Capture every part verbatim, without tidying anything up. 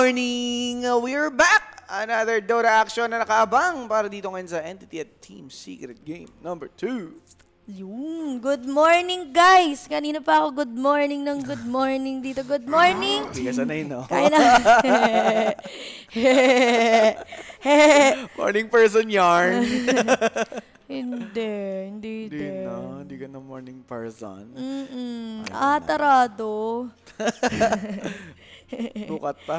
morning! We're back! Another Dota action na nakaabang para dito ngayon sa Entity at Team Secret Game number two. Yung, good morning guys! Kanina pa ako good morning ng good morning dito. Good morning! Hindi ka sanay, no? Kaya na. Morning person yarn. Hindi, hindi Hindi din. na, hindi ka na morning person. Mm-mm. Ah, tarado. Bukat pa.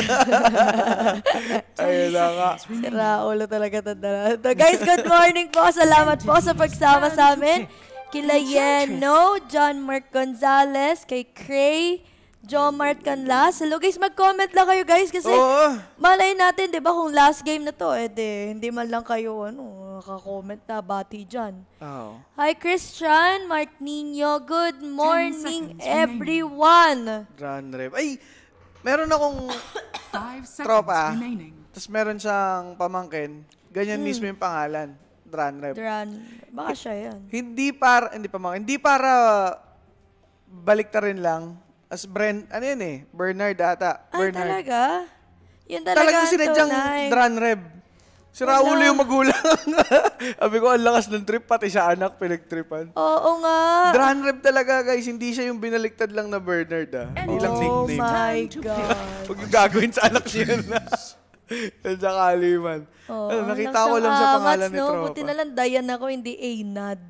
Ayun na nga. Sira ulo talaga ito. Guys, good morning po. Salamat po sa pagsama sa amin. Kila Yeno, John Mark Gonzalez, kay Cray, John Mart Canlas. Hello guys, mag-comment lang kayo guys kasi Oo. malay natin, di ba, kung last game na to, eh di, hindi man lang kayo, ano, naka-comment na bati dyan. Oh. Hi Christian, Mark Nino, good morning everyone. Run rep. Ay, meron akong tropa. Tapos meron siyang pamangkin. Ganyan Hmm. mismo yung pangalan. Dran rep. Dran, baka siya yan. Hindi para, hindi pamangkin, hindi para baliktarin lang. As Brent, ano yun eh, Bernard ata. Ay, Bernard. talaga? Yun talaga Talagang ang sinadyang tunay. Dran rep. Si Raul Wala. yung magulang. Sabi ko, ang lakas ng trip, pati siya anak, pinagtripan. Oo nga. Dran rep talaga guys, hindi siya yung binaliktad lang na Bernard ah. Hindi lang Oh nickname. my God. Huwag yung gagawin sa anak niya na. Yan sa Kaliman. Oh, Ano, nakita ko lang sa pangalan ni no? Tropa. Buti na lang Dayan ako, hindi Aynad.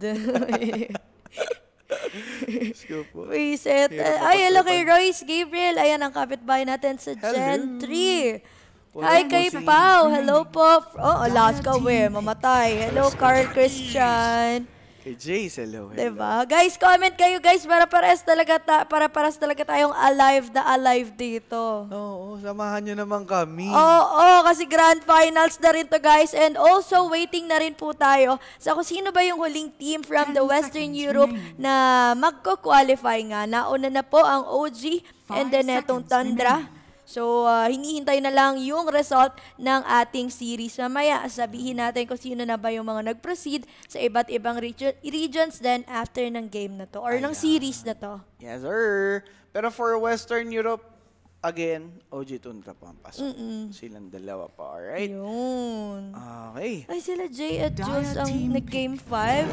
Reset. Hirap Ay, hello kay mapagtripan. Royce Gabriel. Ayan ang kapitbahay natin sa Hello. Gen three. Wala Hi po kay si- Pao. Hello po. Oh, Alaska we. Mamatay. Hello, Carl Christian. Kay Jace, hello. hello. Diba? Guys, comment kayo guys para pares talaga ta para pares talaga tayong alive na alive dito. Oo, samahan nyo naman kami. Oo, kasi grand finals na rin to guys. And also, waiting na rin po tayo sa kung sino ba yung huling team from the Western Europe na magko-qualify nga. Nauna na po ang O G and then etong Tundra. So, uh, hinihintay na lang yung result ng ating series. Mamaya, sabihin natin kung sino na ba yung mga nag-proceed sa iba't ibang region, regions then after ng game na to or ng series na to. Yes, sir. Pero for Western Europe, again, O G Tundra pa ang pasok. Silang dalawa pa, alright? Yun. Okay. Ay, sila Jay at Jules ang nag-game five.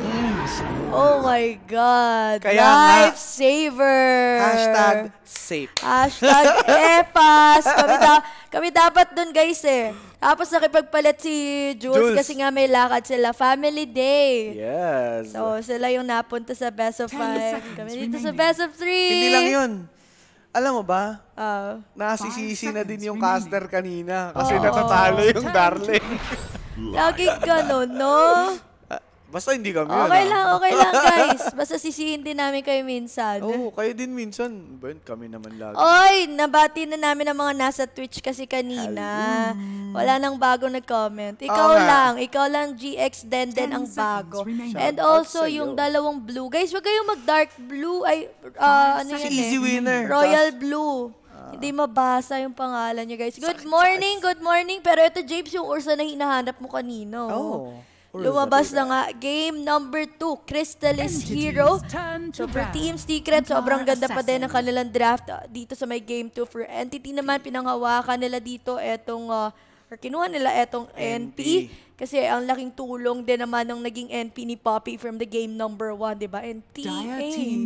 Oh my God. Kaya nga. Lifesaver. Hashtag safe. Hashtag epas. Kami, da- kami dapat dun guys eh. Tapos nakipagpalit si Jules, Jules. kasi nga may lakad sila. Family day. Yes. So, sila yung napunta sa best of five. Kami dito sa best of three. Hindi lang yun. Alam mo ba, Ah. nasisisi na din yung caster kanina kasi natatalo yung Darling. Laging ganun, no? Ah, basta hindi kami yun. Okay ah. lang, okay lang guys. Basta sisihin din namin kayo minsan. Oo, kayo din minsan. Ben, kami naman lagi. Oy, nabati na namin ang mga nasa Twitch kasi kanina. Wala nang bago nag-comment. Ikaw Oo nga. lang, ikaw lang G X Den Den ang bago. And Shout also out sa'yo. yung dalawang blue. Guys, wag kayong mag-dark blue. Ay, ah, ano Si yan Easy eh? Winner. Royal Blue. Hindi mabasa yung pangalan niya, guys. Good morning, good morning. Pero ito, James, yung Ursa na hinahanap mo kanino. Oh, Ursa Lumabas talaga. na nga. Game number two, Crystallis Hero. So for Team Secret, sobrang ganda pa din ang kanilang draft uh, dito sa may Game two. For Entity naman, pinanghawakan nila dito etong, uh, or kinuha nila etong N P. Kasi ang laking tulong din naman ng naging N P ni Poppy from the game number one, di ba? N T A.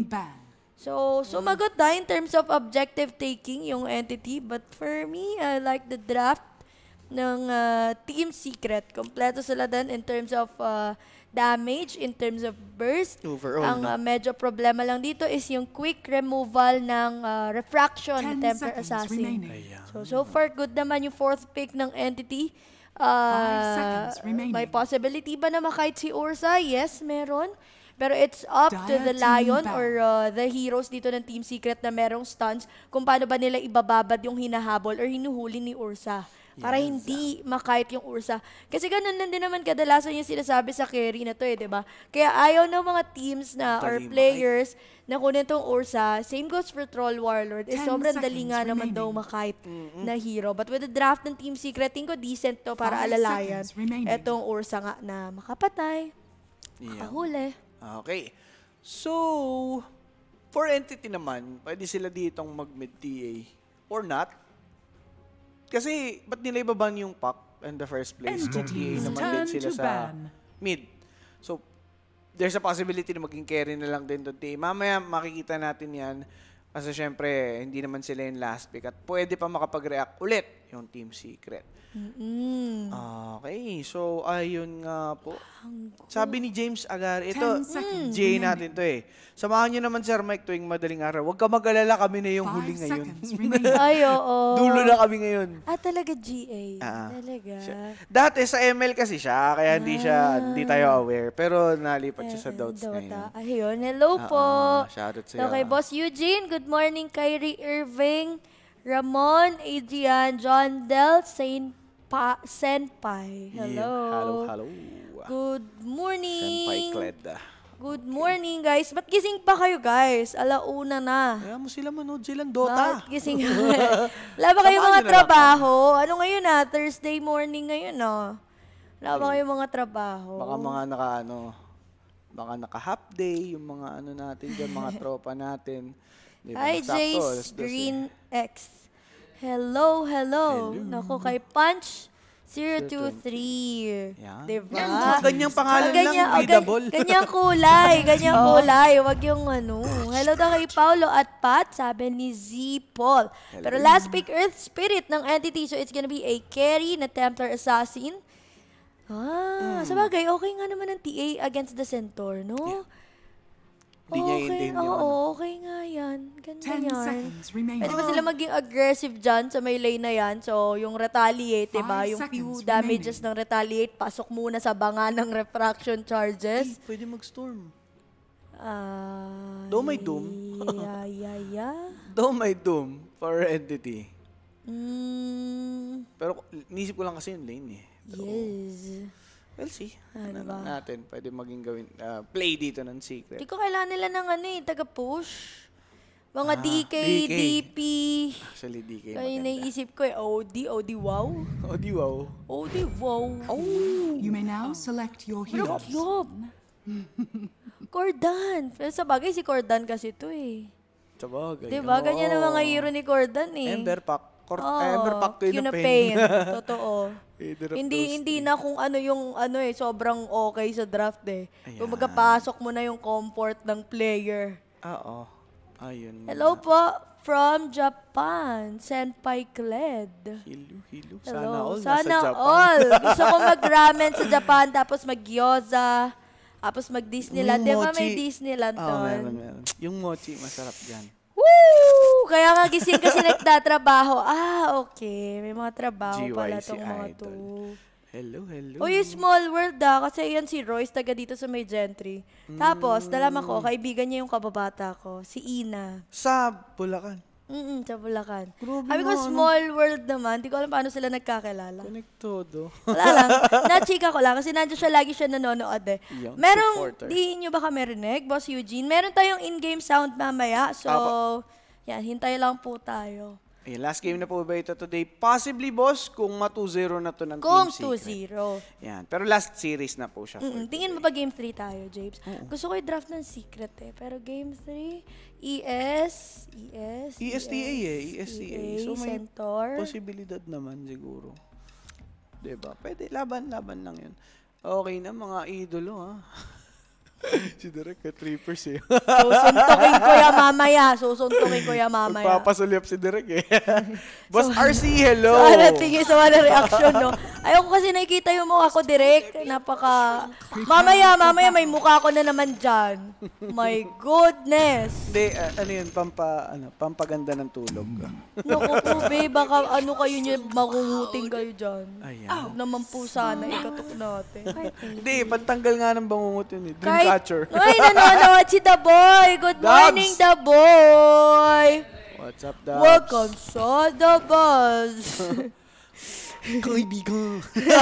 So, sumagot na in terms of objective taking yung Entity. But for me, I like the draft ng uh, Team Secret. Kompleto sila din in terms of uh, damage, in terms of burst. Overall, Ang no? uh, medyo problema lang dito is yung quick removal ng uh, refraction ni Temper Assassin. Ayan. So, so far, good naman yung fourth pick ng Entity. Uh, may possibility ba na makite si Ursa? Yes, meron. Pero it's up to the Lion or uh, the heroes dito ng Team Secret na merong stuns kung paano ba nila ibababad yung hinahabol or hinuhuli ni Ursa. Para Yes. hindi makite yung Ursa. Kasi ganun lang din naman kadalasan yung sinasabi sa carry na to eh, di ba? Kaya ayaw ng mga teams na or Dali players na kunin tong Ursa, same goes for Troll Warlord, is Ten sobrang dali seconds nga naman remaining. daw makite na hero. But with the draft ng Team Secret, tingin ko decent to para Five alalayan seconds remaining. etong Ursa nga na makapatay, Yeah. makahuli. Okay. So, for Entity naman, pwede sila ditong mag-mid T A or not. kasi, ba't nila ibaban yung pack in the first place? Kung T A naman din sila sa mid. So, there's a possibility na maging carry na lang din doon T A. Mamaya makikita natin yan. Kasi syempre, hindi naman sila yung last pick. At pwede pa makapag-react ulit yung Team Secret. Mm-mm. Okay, so ayun nga po. Sabi ni James Agar, ito, seconds J natin to eh. Samahan nyo naman Sir Mike tuwing madaling araw. Huwag ka mag-alala, kami na yung Five huli ngayon. seconds remaining. Ay, oo. Dulo na kami ngayon. Ah, talaga G A. Ah. Talaga. Siya- Dati sa M L kasi siya, kaya hindi siya, hindi tayo aware. Pero nalipat siya sa Eh, Doubts ngayon. Dota. Ayun, hello Oo, po. shoutout sa'yo. Okay, Boss Eugene. Good morning, Kyrie Irving, Ramon, Adrian, John Del, Saint pa Senpai. Hello. Yeah. Hello, hello. Good morning. Senpai Kled. Good morning, guys. Ba't gising pa kayo, guys? Alauna na. Kaya mo sila manood silang Dota. Bakit gising? Wala ba kayong Samahan mga nyo na lang trabaho? Ano ngayon ah? Thursday morning ngayon ah. Wala ba kayong mga trabaho? Baka mga naka ano, baka naka half day, yung mga ano natin dyan, mga tropa natin. Di ba? Hi, Sakto, Jace alas dos eh. Green X. Hello, hello. Naku, kay Punch zero two three. Yan. Diba? Yan, ganyang pangalan Ah, ganyan, lang, oh, gan- readable. ganyang kulay, ganyang kulay. Wag yung ano. Hello daw kay Paulo at Pat, sabi ni Z. Paul. Pero last pick, Earth Spirit ng entity. So it's gonna be a carry na Templar Assassin. Ah, sabagay, okay nga naman ang T A against the Centaur, no? Hindi niya Okay, intindihan yung oo, ano. okay nga yan. Ganda Ten yan. seconds remaining. Pwede ba sila maging aggressive dyan sa may lane na yan? So, yung retaliate, diba? Five Yung few seconds damages ng retaliate, pasok muna sa banga ng refraction charges. Eh, pwede mag-storm. Ah, Though may doom. yeah, yeah, yeah. Though may doom for entity. Mm, Pero nisip ko lang kasi yung lane eh. So, yes. we'll see. Ano Ano ba? lang natin. Pwede maging gawin, ah, play dito ng Secret. Hindi ko kailangan nila ng ano eh, taga-push. Mga Ah, D K, D K. D P. Actually, D K Kaya maganda. naisip ko eh, O D, O D wow. Oh, di wow. O D wow. You may now select your Pero heroes. yup. Cordan. Pero sa bagay, si Cordan kasi to eh. Sabagay. Diba? Ganyan ang mga Oo. hero ni Cordan eh. Ember Pack. Cor- Oo, Ember Pack to Yun yun na pain. Totoo. Either of hindi those hindi three. na kung ano yung ano eh, sobrang okay sa draft eh. Ayan. Kung magkapasok mo na yung comfort ng player. Oo. Ayun. Hello po from Japan, Senpai Kled. Hilo, hilo. Sana Hello. all Sana nasa Japan. all. Gusto ko mag-ramen sa Japan, tapos mag-gyoza, tapos mag-Disneyland. Di ba may Mochi. Disneyland Oo, doon? meron, meron. Yung mochi, masarap dyan. Woo! Kaya nga gising kasi nagtatrabaho. Ah, okay. May mga trabaho G Y pala C tong mga to. Idol. Hello, hello. Uy, small world ah. Kasi yan si Royce, taga dito sa may Gentry. Tapos, nalaman ko, kaibigan niya yung kababata ko, si Ina. Sa Bulacan. Mm sa Bulacan. Grabe Sabi ko, nga, ano? small world naman. Di ko alam paano sila nagkakilala. Konektodo. Wala lang. Na-chika ko lang kasi nandiyan siya, lagi siya nanonood eh. Young Merong, supporter. di nyo ba kami rinig, Boss Eugene? Meron tayong in-game sound mamaya. So, yan, hintay lang po tayo. Eh, last game na po ba ito today? Possibly, boss, kung ma two zero na to ng Kung Team two Secret. zero. Yan. Pero last series na po siya. for Mm-mm. Tingin mo today. ba game three tayo, James? Gusto ko i-draft ng secret eh. Pero game three, E S, E S, E S T A eh. E S T A. So may Centaur. posibilidad naman siguro. Diba? Pwede. Laban-laban lang yun. Okay na, mga idolo, ha? Si Derek, trippers eh. Susuntukin ko ya mamaya. Susuntukin ko ya mamaya. Magpapasulyap si Derek eh. Boss R C, hello! So, ano tingin sa mga reaction, no? Ayoko kasi nakikita yung mukha ko direct. Napaka... Mamaya, mamaya may mukha ko na naman dyan. My goodness. Hindi, ah, ano yun, pampa, ano, pampaganda ng tulog. Naku po, babe, baka ano kayo niyo, makunguting kayo dyan. Ayan. Huwag naman po sana, ikatok natin. Hindi, pantanggal nga ng bangungot yun eh. Kahit, Dreamcatcher. ay, nanonood si The Boy. Good Dabs! morning, The Boy. What's up, Dabs? Welcome sa The Buzz. Kaibigan.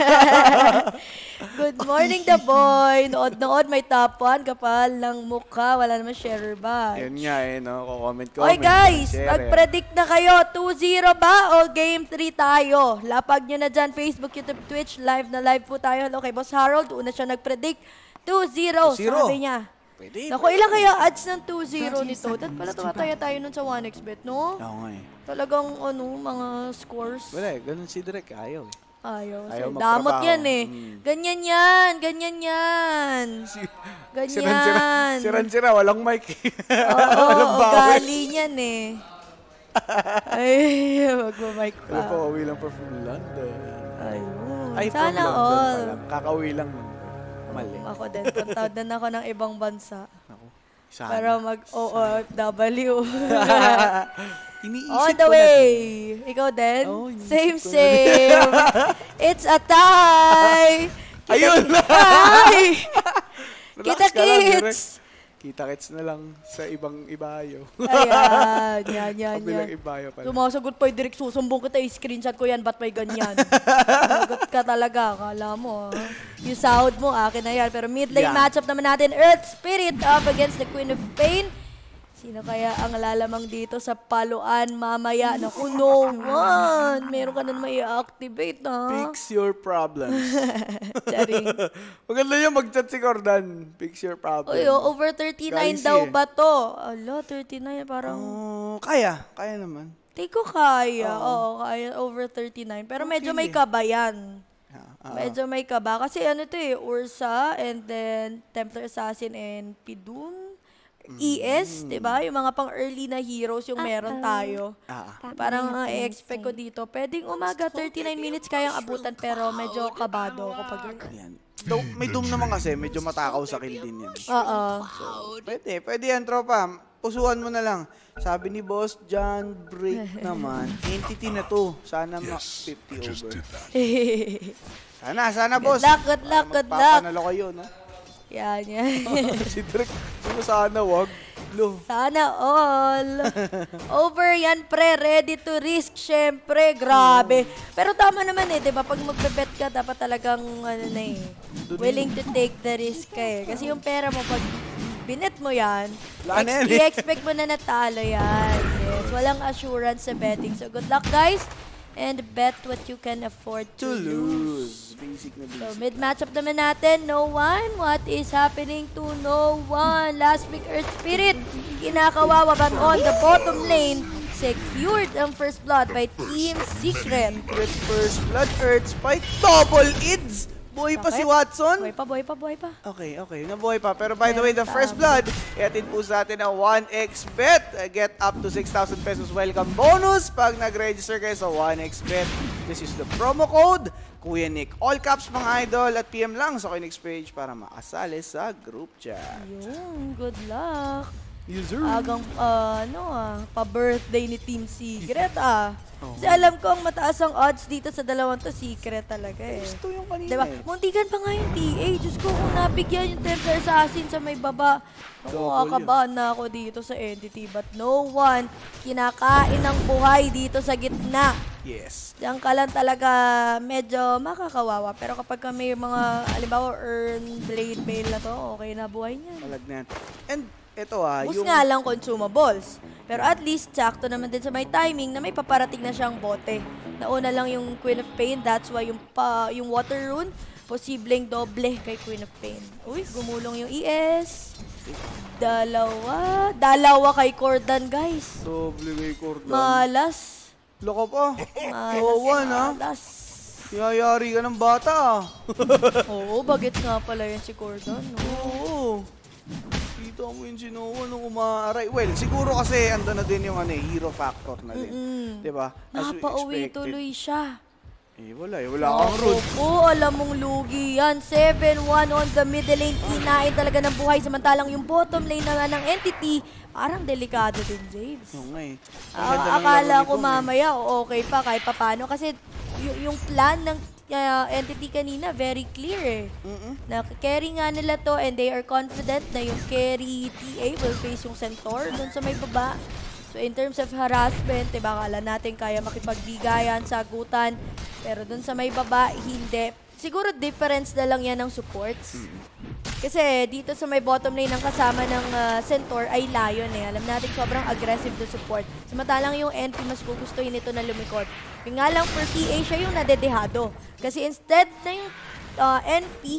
Good morning, The Boy. Nood-nood, may top one. Kapal ng mukha. Wala naman sharer ba? Yun nga eh, no? Comment, comment. Oy guys, share eh. mag-predict na kayo. two zero ba o game three tayo? Lapag nyo na dyan. Facebook, YouTube, Twitch. Live na live po tayo. Hello kay Boss Harold. Una siya nag-predict. two zero. two zero. Sabi niya. Pwede. Naku, ilang kaya odds ng two zero nito? Dahil pala tumataya tayo nun sa one x bet, no? Oo nga eh. Talagang, ano, mga scores. Wala eh, ganun si Direk. Ayaw eh. Ayaw. Ayaw Ayaw magtrabaho. damot yan eh. Mm. Ganyan yan, ganyan yan. Ganyan. Siran-sira, siran-sira, walang mic. Oo, walang bawal. ugali niyan eh. Ay, magmamic pa. Wala pa, uwi lang pa from London. Ayun. Ay, from Sana London pa all. lang. Kakauwi lang nun. Mali. Ako din, puntad din ako ng ibang bansa. Ako, sana. Para mag-O F W. Iniisip On ko the na way! din. Ikaw din? Oo, iniisip same, ko na same! It's a tie! Ayun na! Ay! Relax Kita ka lang, Direk. kits! Kita-kits na lang sa ibang ibayo. Ayan, yan, yan, Kabilang yan. ibayo pala. Sumasagot pa yung direct susumbong kita, i-screenshot ko yan, ba't may ganyan? Sumagot ka talaga, akala mo. ah. Yung sahod mo, akin na yan. Pero mid lane Yeah. matchup naman natin, Earth Spirit up against the Queen of Pain. Sino kaya ang lalamang dito sa paluan mamaya? Naku, no one! Meron ka na naman i-activate, ha? Fix your problems. Charing. Maganda yung mag-chat si Cordan. Fix your problems. Uy, oh, over thirty-nine Galing daw siya eh. ba to? Ala, thirty-nine, parang... Oh, kaya. Kaya naman. Take ko kaya. Oo, kaya over thirty-nine. Pero medyo may Okay. kaba yan. Ah, ah. Medyo may kaba. Kasi ano to eh, Ursa, and then Templar Assassin, and Pidun. E S, di ba? Yung mga pang-early na heroes yung meron tayo. Ah, ah. Parang ang i-expect ko dito. Pwedeng umaga, thirty-nine minutes kayang abutan, pero medyo kabado ako pag... Yan. Though, may doom naman kasi, medyo matakaw sa kill din yan. Oo. Pwede, pwede yan, tropa. Pusuan mo na lang. Sabi ni Boss John Break naman, entity na to. Sana ma-fifty over. Sana, sana, boss. luck, good luck, Para good luck. magpapanalo kayo, no? Yan, yan. Si Drake, di mo sana, wag. Lo. Sana all. Over yan, pre. Ready to risk, syempre. Grabe. Pero tama naman eh, di ba? Pag magbe-bet ka, dapat talagang, ano na eh, willing to take the risk ka eh. Kasi yung pera mo, pag binet mo yan, Wala na yan eh. i-expect mo na natalo yan. Yes. Walang assurance sa betting. So, good luck, guys. And bet what you can afford to, To lose. lose. Basic na So, basic. mid-matchup naman natin, no one. What is happening to no one? Last week, Earth Spirit, kinakawawa, but on the bottom lane, secured ang first blood by Team Secret. Secret first blood, Earth Spike, double ids! Buhay pa si Bakit? Watson. Buhay pa, buhay pa, buhay pa. Okay, okay. Nabuhay pa. Pero by the way, the Yes, first tama. blood, iatid po sa atin ang one x bet. Uh, Get up to six thousand pesos welcome bonus pag nag-register kayo sa one x bet. This is the promo code, Kuya Nick. All caps mga idol at P M lang sa Kuya Nick's page para makasali sa group chat. Yun, good luck. User. Agang, ah, ano ah, pa-birthday ni Team Secret ah. Oo. Kasi alam ko ang mataas ang odds dito sa dalawang to, Secret talaga eh. Gusto yung kanina Diba? eh. Muntikan pa nga yung T A. Diyos ko, kung nabigyan yung Templar Assassin sa may baba. Ako, Double kakabahan na ako dito sa entity. But no one kinakain ng buhay dito sa gitna. Yes. Diyan ka lang talaga medyo makakawawa. Pero kapag ka may mga, alimbawa, earn blade mail na to, okay na buhay niyan. Malag na yan. And ito ah, Bus yung... nga lang consumables. Pero at least, sakto naman din sa may timing na may paparating na siyang bote. Nauna lang yung Queen of Pain, that's why yung, pa, yung Water Rune, posibleng doble kay Queen of Pain. Uy, gumulong yung E S. Dalawa. Dalawa kay Cordan, guys. Doble kay Cordan. Malas. Loko pa. Malas. Kawawa na. Malas. Yayari ka ng bata ah. Oo, bagets nga pala yun si Cordan. No? Oo. Kita mo yung si Noah nung umaaray. Well, siguro kasi ando na din yung ano, eh, hero factor na din. Mm-mm. Diba? As we Napauwi expected. tuloy siya. Eh, wala eh. Wala kang root. Opo, alam mong lugi yan. seven one on the middle lane. Kinain talaga ng buhay. Samantalang yung bottom lane na nga ng entity, parang delikado din, James. Oo nga eh. Ang Ah, ganda ng akala laro ni ko Bong, eh. mamaya, okay pa kahit papano. Kasi y- yung plan ng uh, entity kanina, very clear eh. Mm-mm. Na-carry nga nila to and they are confident na yung carry T A will face yung Centaur dun sa may baba. So in terms of harassment, diba, akala natin kaya makipagbigayan, sagutan. Pero dun sa may baba, hindi. Siguro difference na lang yan ng supports. Kasi dito sa may bottom lane ng kasama ng uh, Centaur ay Lion eh. Alam natin sobrang aggressive to support. Samantalang yung N P mas gugustuhin nito na lumikot. Yung nga lang for T A siya yung nadedehado. Kasi instead na yung uh, N P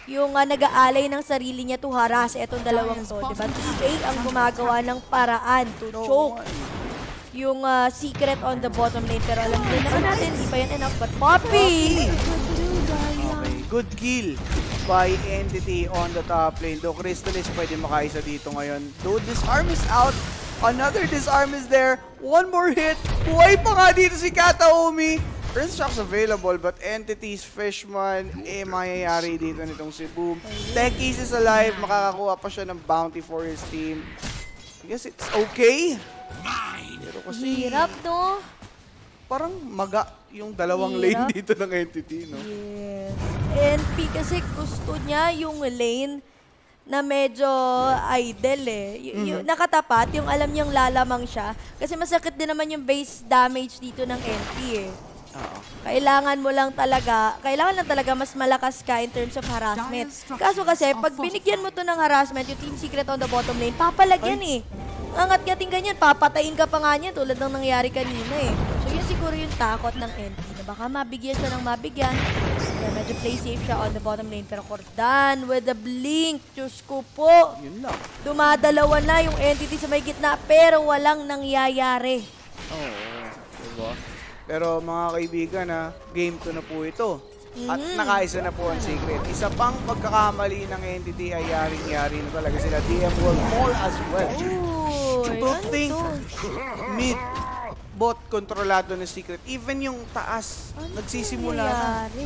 yung uh, nag-aalay ng sarili niya to harass etong dalawang to, diba? T A ang gumagawa ng paraan to choke yung uh, Secret on the bottom lane. Pero alam din naman natin, di pa yan enough. But Poppy! Okay, good kill by Entity on the top lane. Though Crystallis pwede makaisa dito ngayon. Though disarm is out, another disarm is there. One more hit. Buhay pa nga dito si Kataomi. Prince Shock's available, but Entity's Fishman, eh, mayayari dito nitong si Boom. Techies is alive, makakakuha pa siya ng bounty for his team. I guess it's okay. Pero kasi, Hirap, no? parang maga yung dalawang Hirap. lane dito ng Entity, no? Yes. N P kasi gusto niya yung lane na medyo idle eh. Y- Mhm. yung nakatapat, yung alam niyang lalamang siya. Kasi masakit din naman yung base damage dito ng N P eh. Oo. Kailangan mo lang talaga, kailangan lang talaga mas malakas ka in terms of harassment. Kaso kasi, pag binigyan mo to ng harassment, yung Team Secret on the bottom lane, papalagyan eh. Angat-ngating ganyan, papatayin ka pa nga niya tulad ng nangyari kanina eh. So yun siguro yung takot ng N P, na baka mabigyan siya ng mabigyan. Kaya medyo play safe siya on the bottom lane. Pero Cordan with the blink, Diyos ko po. Yun lang. Dumadalawa na yung Entity sa may gitna, pero walang nangyayari. Oo. Diba? Pero mga kaibigan, ha, game two na po ito. At Mhm. nakaisa na po ang Secret. Isa pang pagkakamali ng Entity ay yaring-yari na talaga sila. D M World Mall as well. Uy, To ano think, to? mid, bot kontrolado ng Secret. Even yung taas, Ano nagsisimula na. nangyayari?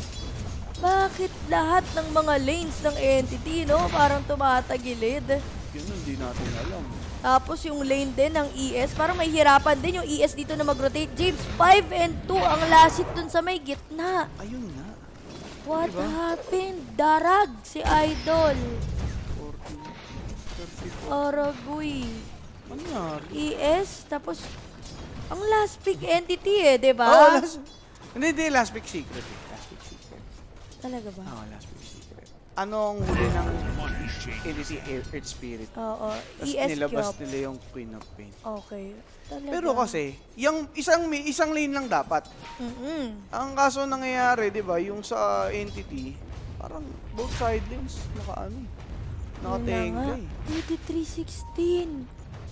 Bakit lahat ng mga lanes ng Entity, no? Parang tumatagilid. Yun, hindi natin alam. Tapos yung lane din ng E S, parang may hirapan din yung E S dito na mag-rotate. James, five and two ang last hit dun sa may gitna. Ayun nga. What Diba? happened? Darag si Idol. forty, thirty-four. Aragoy. Ano nangyari? E S, tapos ang last pick Entity eh, di ba? Oh, last... Hindi, hindi. Last pick Secret. eh. Last pick Secret. Talaga ba? Oo, last pick Secret. Anong huli ng Entity Earth Spirit? Oo. Tapos E S nilabas Kyop. nila yung Queen of Pain. Okay. Talaga. Pero kasi, yung isang may isang lane lang dapat. Mm-mm. Ang kaso nangyayari, 'di ba, yung sa Entity, parang both side lanes naka ano, naka-tengay. eighty-three sixteen.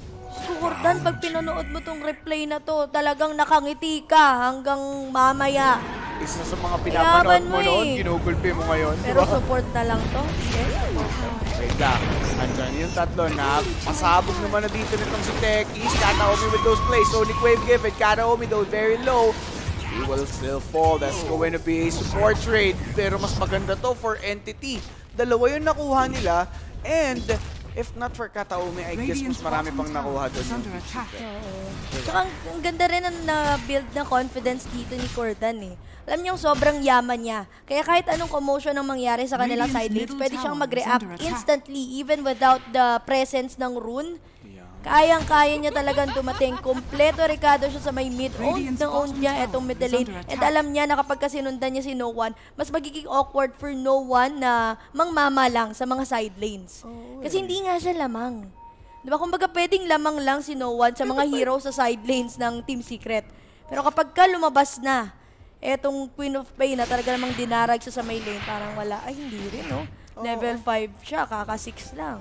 Cordan, pag pinanood mo tong replay na to, talagang nakangiti ka hanggang mamaya. Isa sa mga Yaman pinapanood mo mo noon, eh. ginugulpi mo ngayon, 'di Pero ba? support na lang to. Yes. Wait lang. Andyan yung tatlo na pasabog naman na dito nitong si Techies. Kataomi with those plays. Sonic Wave given. Kataomi though very low. He will still fall. That's going to be a support trade. Pero mas maganda to for Entity. Dalawa yung nakuha nila. And if not for Kataomi, I guess mas marami pang nakuha doon. Is under attack. Oo. Tsaka ang, ang ganda rin ang na-build na confidence dito ni Cordan eh. Alam niyo, sobrang yaman niya. Kaya kahit anong commotion ang mangyari sa kanilang side lanes, pwede siyang mag-react instantly even without the presence ng rune. Kayang-kaya niya talagang dumating. Kompleto Ricardo siya sa may mid-own na own niya itong mid lane. And alam niya na kapag sinundan niya si No One, mas magiging awkward for No One na mangmama lang sa mga side lanes. Kasi hindi nga siya lamang. Diba? Kumbaga pwedeng lamang lang si No One sa mga hero sa side lanes ng Team Secret. Pero kapag ka lumabas na, etong Queen of Pain na talaga namang dinarag siya sa may lane, parang wala. Ay, hindi rin, no? Level five siya, kaka six lang.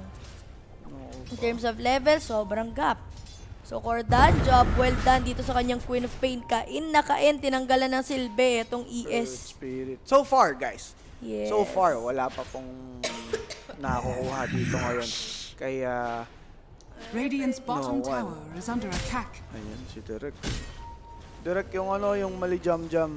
In terms of level, sobrang gap. So, Cordan, job well done dito sa kanyang Queen of Pain. Kain na kain, tinanggalan ng silbi itong E S. Spirit. So far, guys. Yes. So far, wala pa pong nakukuha dito ngayon. Kaya, Radiant's bottom No one. tower is under attack. ayan, si Derek. Derek, yung ano, yung mali jam-jam.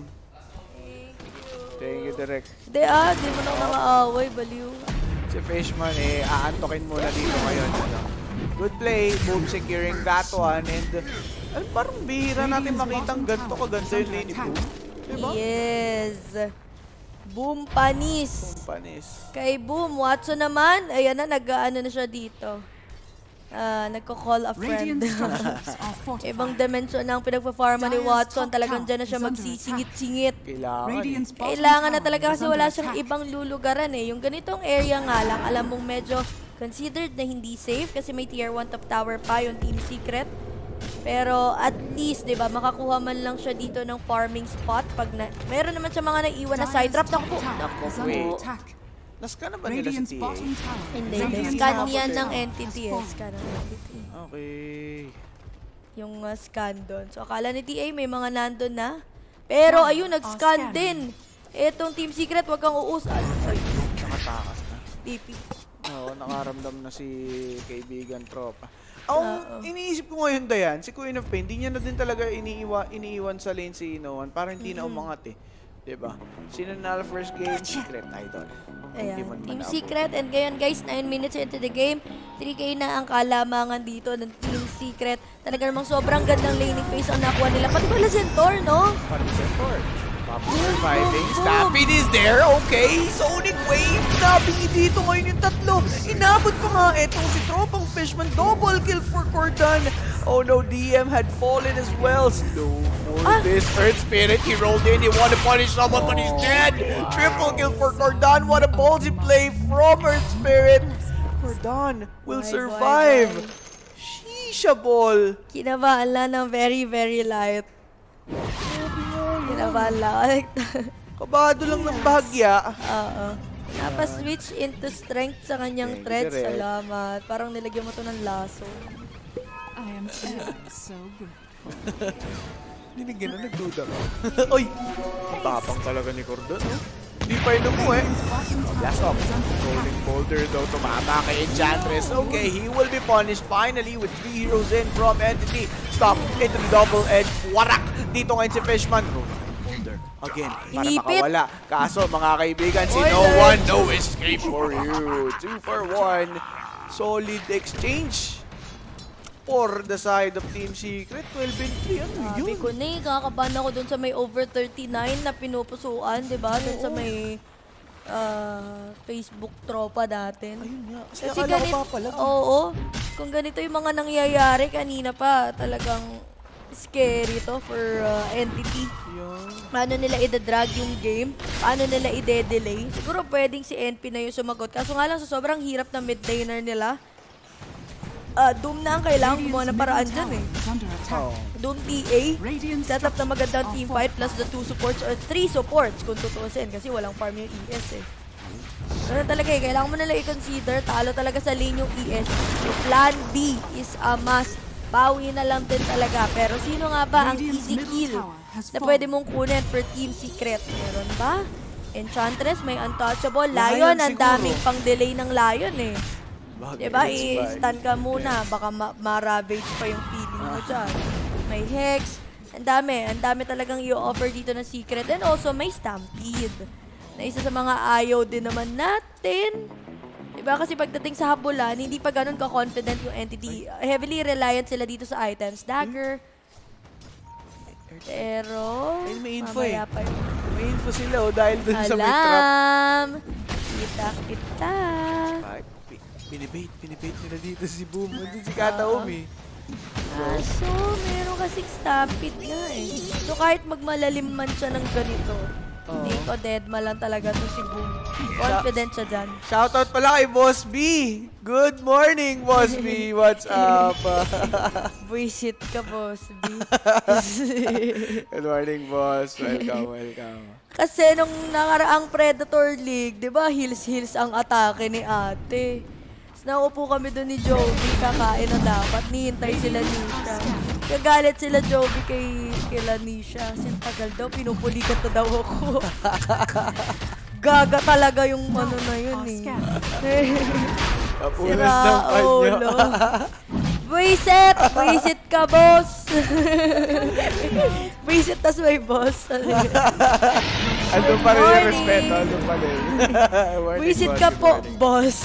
Thank you, Derek. Di ah, di mo na ako nakaaway, baliw. Si Fishman, eh, aantokin muna dito ngayon. Ano. Good play, boom securing that one. And, uh, parang bihira natin makitang ganito kaganda yung lane ni Boom. Diba? Yes. Boom panis. Panis. Kay Boom, Watson naman, ayan na, nag-ano na siya dito. Ah, nagko-call a friend. Radiant structures are fortified. Ibang dimensyon ang pinagpa-farma ni Dire's Watson. top Talagang tower dyan na siya is under magsisingit-singit. Kailangan. Radiant's Eh. bottom Kailangan na tower talaga is kasi under wala siyang attack. ibang lulugaran eh. Yung ganitong area nga lang, alam mong medyo considered na hindi safe kasi may tier one top tower pa yung Team Secret. Pero at least, di ba, makakuha man lang siya dito ng farming spot. Pag na, meron naman siya mga naiwan na side trap. Dire's top Naku po, tower naku is po. under Wait. attack. Nascan na ba nila si Radiant's T A? bottom tower. Hindi, is hindi. under Scan attack. yan ng entity eh. Scan ng entity. Okay. Yung uh, scan doon. So, akala ni T A may mga nandun na. Pero, ayun, nag-scan din. Etong Team Secret, wag kang uus. Ay, ay, Nakatakas na. T P. Oo, nakaramdam na si kaibigan tropa. Ang Oo. iniisip ko ngayon, Dayan, si Queen of Pain, di niya na din talaga iniiwa, iniiwan sa lane si Inoan para hindi na umangat eh. Diba? Sino na first game? Secret Idol. Hindi Ayan, man Team manabog. Secret. And ngayon guys, nine minutes into the game. three K na ang kalamangan dito ng Team Secret. Talaga namang sobrang gandang laning phase ang nakuha nila. Pati pala Centaur, no? Pati Centaur. Papa surviving. Stampede is there. Okay. Sonic Wave. Nabi dito ngayon yung tatlo. Inabot pa nga etong si Tropang Fishman. Double kill for Cordan. Oh no, D M had fallen as well. Slow for Ah. this Earth Spirit. He rolled in. He wanted to punish someone, but he's dead. Triple kill for Cordan. What a ballsy play from Earth Spirit. Cordan will Bye, survive. bye, bye. Shisha ball. Kinabahan lang ng very, very light. Kinabahan lang. Kabado lang ng bahagya. Oo. Napa-switch into strength sa kanyang Thank you, thread. Red. Salamat. Parang nilagyan mo to ng laso. I am feeling so good. Dinigyan na nagduda ka. Oy! Tapang talaga ni Cordon, no? Di pa inom mo eh. Last off. Rolling boulder daw tumama kay Enchantress. Okay, he will be punished finally with three heroes in from Entity. Stop into the double edge. Warak! Dito ngayon si Fishman. Rolling boulder again para Inipit. makawala. Kaso mga kaibigan, si Oy, No Lord. One, no escape for you. Two for one. Solid exchange. For the side of Team Secret, twelve and three. Ano Sabi yun? ko na eh, kakabahan ako dun sa may over thirty-nine na pinupusuan, di ba? Dun sa may ah, Facebook tropa natin. Ayun nga. Kasi, Kasi akala ko ganit, papalag. oo, kung ganito yung mga nangyayari kanina pa, talagang scary to for uh, Entity. Yun. Paano nila ida-drag yung game? Paano nila ide-delay? Siguro pwedeng si N P na yung sumagot. Kaso nga lang sa sobrang hirap na mid-laner nila, uh, Doom na ang kailangan gumawa ng paraan dyan eh. Is under attack. Oh. Doom T A, Radiant set up na magandang structures team are fight plus the two supports or three supports kung tutuusin kasi walang farm yung E S eh. Pero talaga eh, kailangan mo nalang i-consider, talo talaga sa lane yung E S. Yung plan B is a must. Bawi na lang din talaga. Pero sino nga ba ang Radiant's easy middle kill tower has na fallen. pwede mong kunin for Team Secret? Meron ba? Enchantress, may Untouchable. Lion Lion, ang siguro. daming pang delay ng Lion eh. Bagay, Diba? that's fine. I-stun ka muna. Baka ma- ma-ravage pa yung feeling mo dyan. May Hex. Ang dami. Ang dami talagang i-offer dito ng Secret. And also, may Stampede. Na isa sa mga ayaw din naman natin. Diba? Kasi pagdating sa habulan, hindi pa ganun ka-confident yung entity. Heavily reliant sila dito sa items. Dagger. Pero, Ayun, may info eh. mamaya pa yun. May info sila oh, dahil dun sa may trap. Alam! Kita, kita. Ay, pi- Pinibait, pinibait nila dito si Boom. Dun si Kataom eh. Kaso, meron kasing stampede nga eh. So kahit magmalalim man siya ng ganito, Oo. hindi ko deadma lang talaga to si Boom. Confident siya dyan. Shoutout pala kay Boss B. Good morning, Boss B. What's up? Buisit ka, boss. B. Good morning, boss. Welcome, welcome. Kasi nung nakaraang Predator League, di ba, heals-heals ang atake ni ate. Tapos naupo kami doon ni Joby, kakain na dapat. Nihintay sila Nisha. Kagalit sila Joby kay kila Nisha. Kasi ang tagal daw, pinupulikat na daw ako. Gaga talaga yung ano na yun eh. Kapunas Sira ng panyo. ulo. Buisit! Buisit ka, boss! Buisit tas may boss. Andun pa rin yung Morning. respeto. Andun pa rin. Morning, Buisit boss. ka Good po, morning. boss.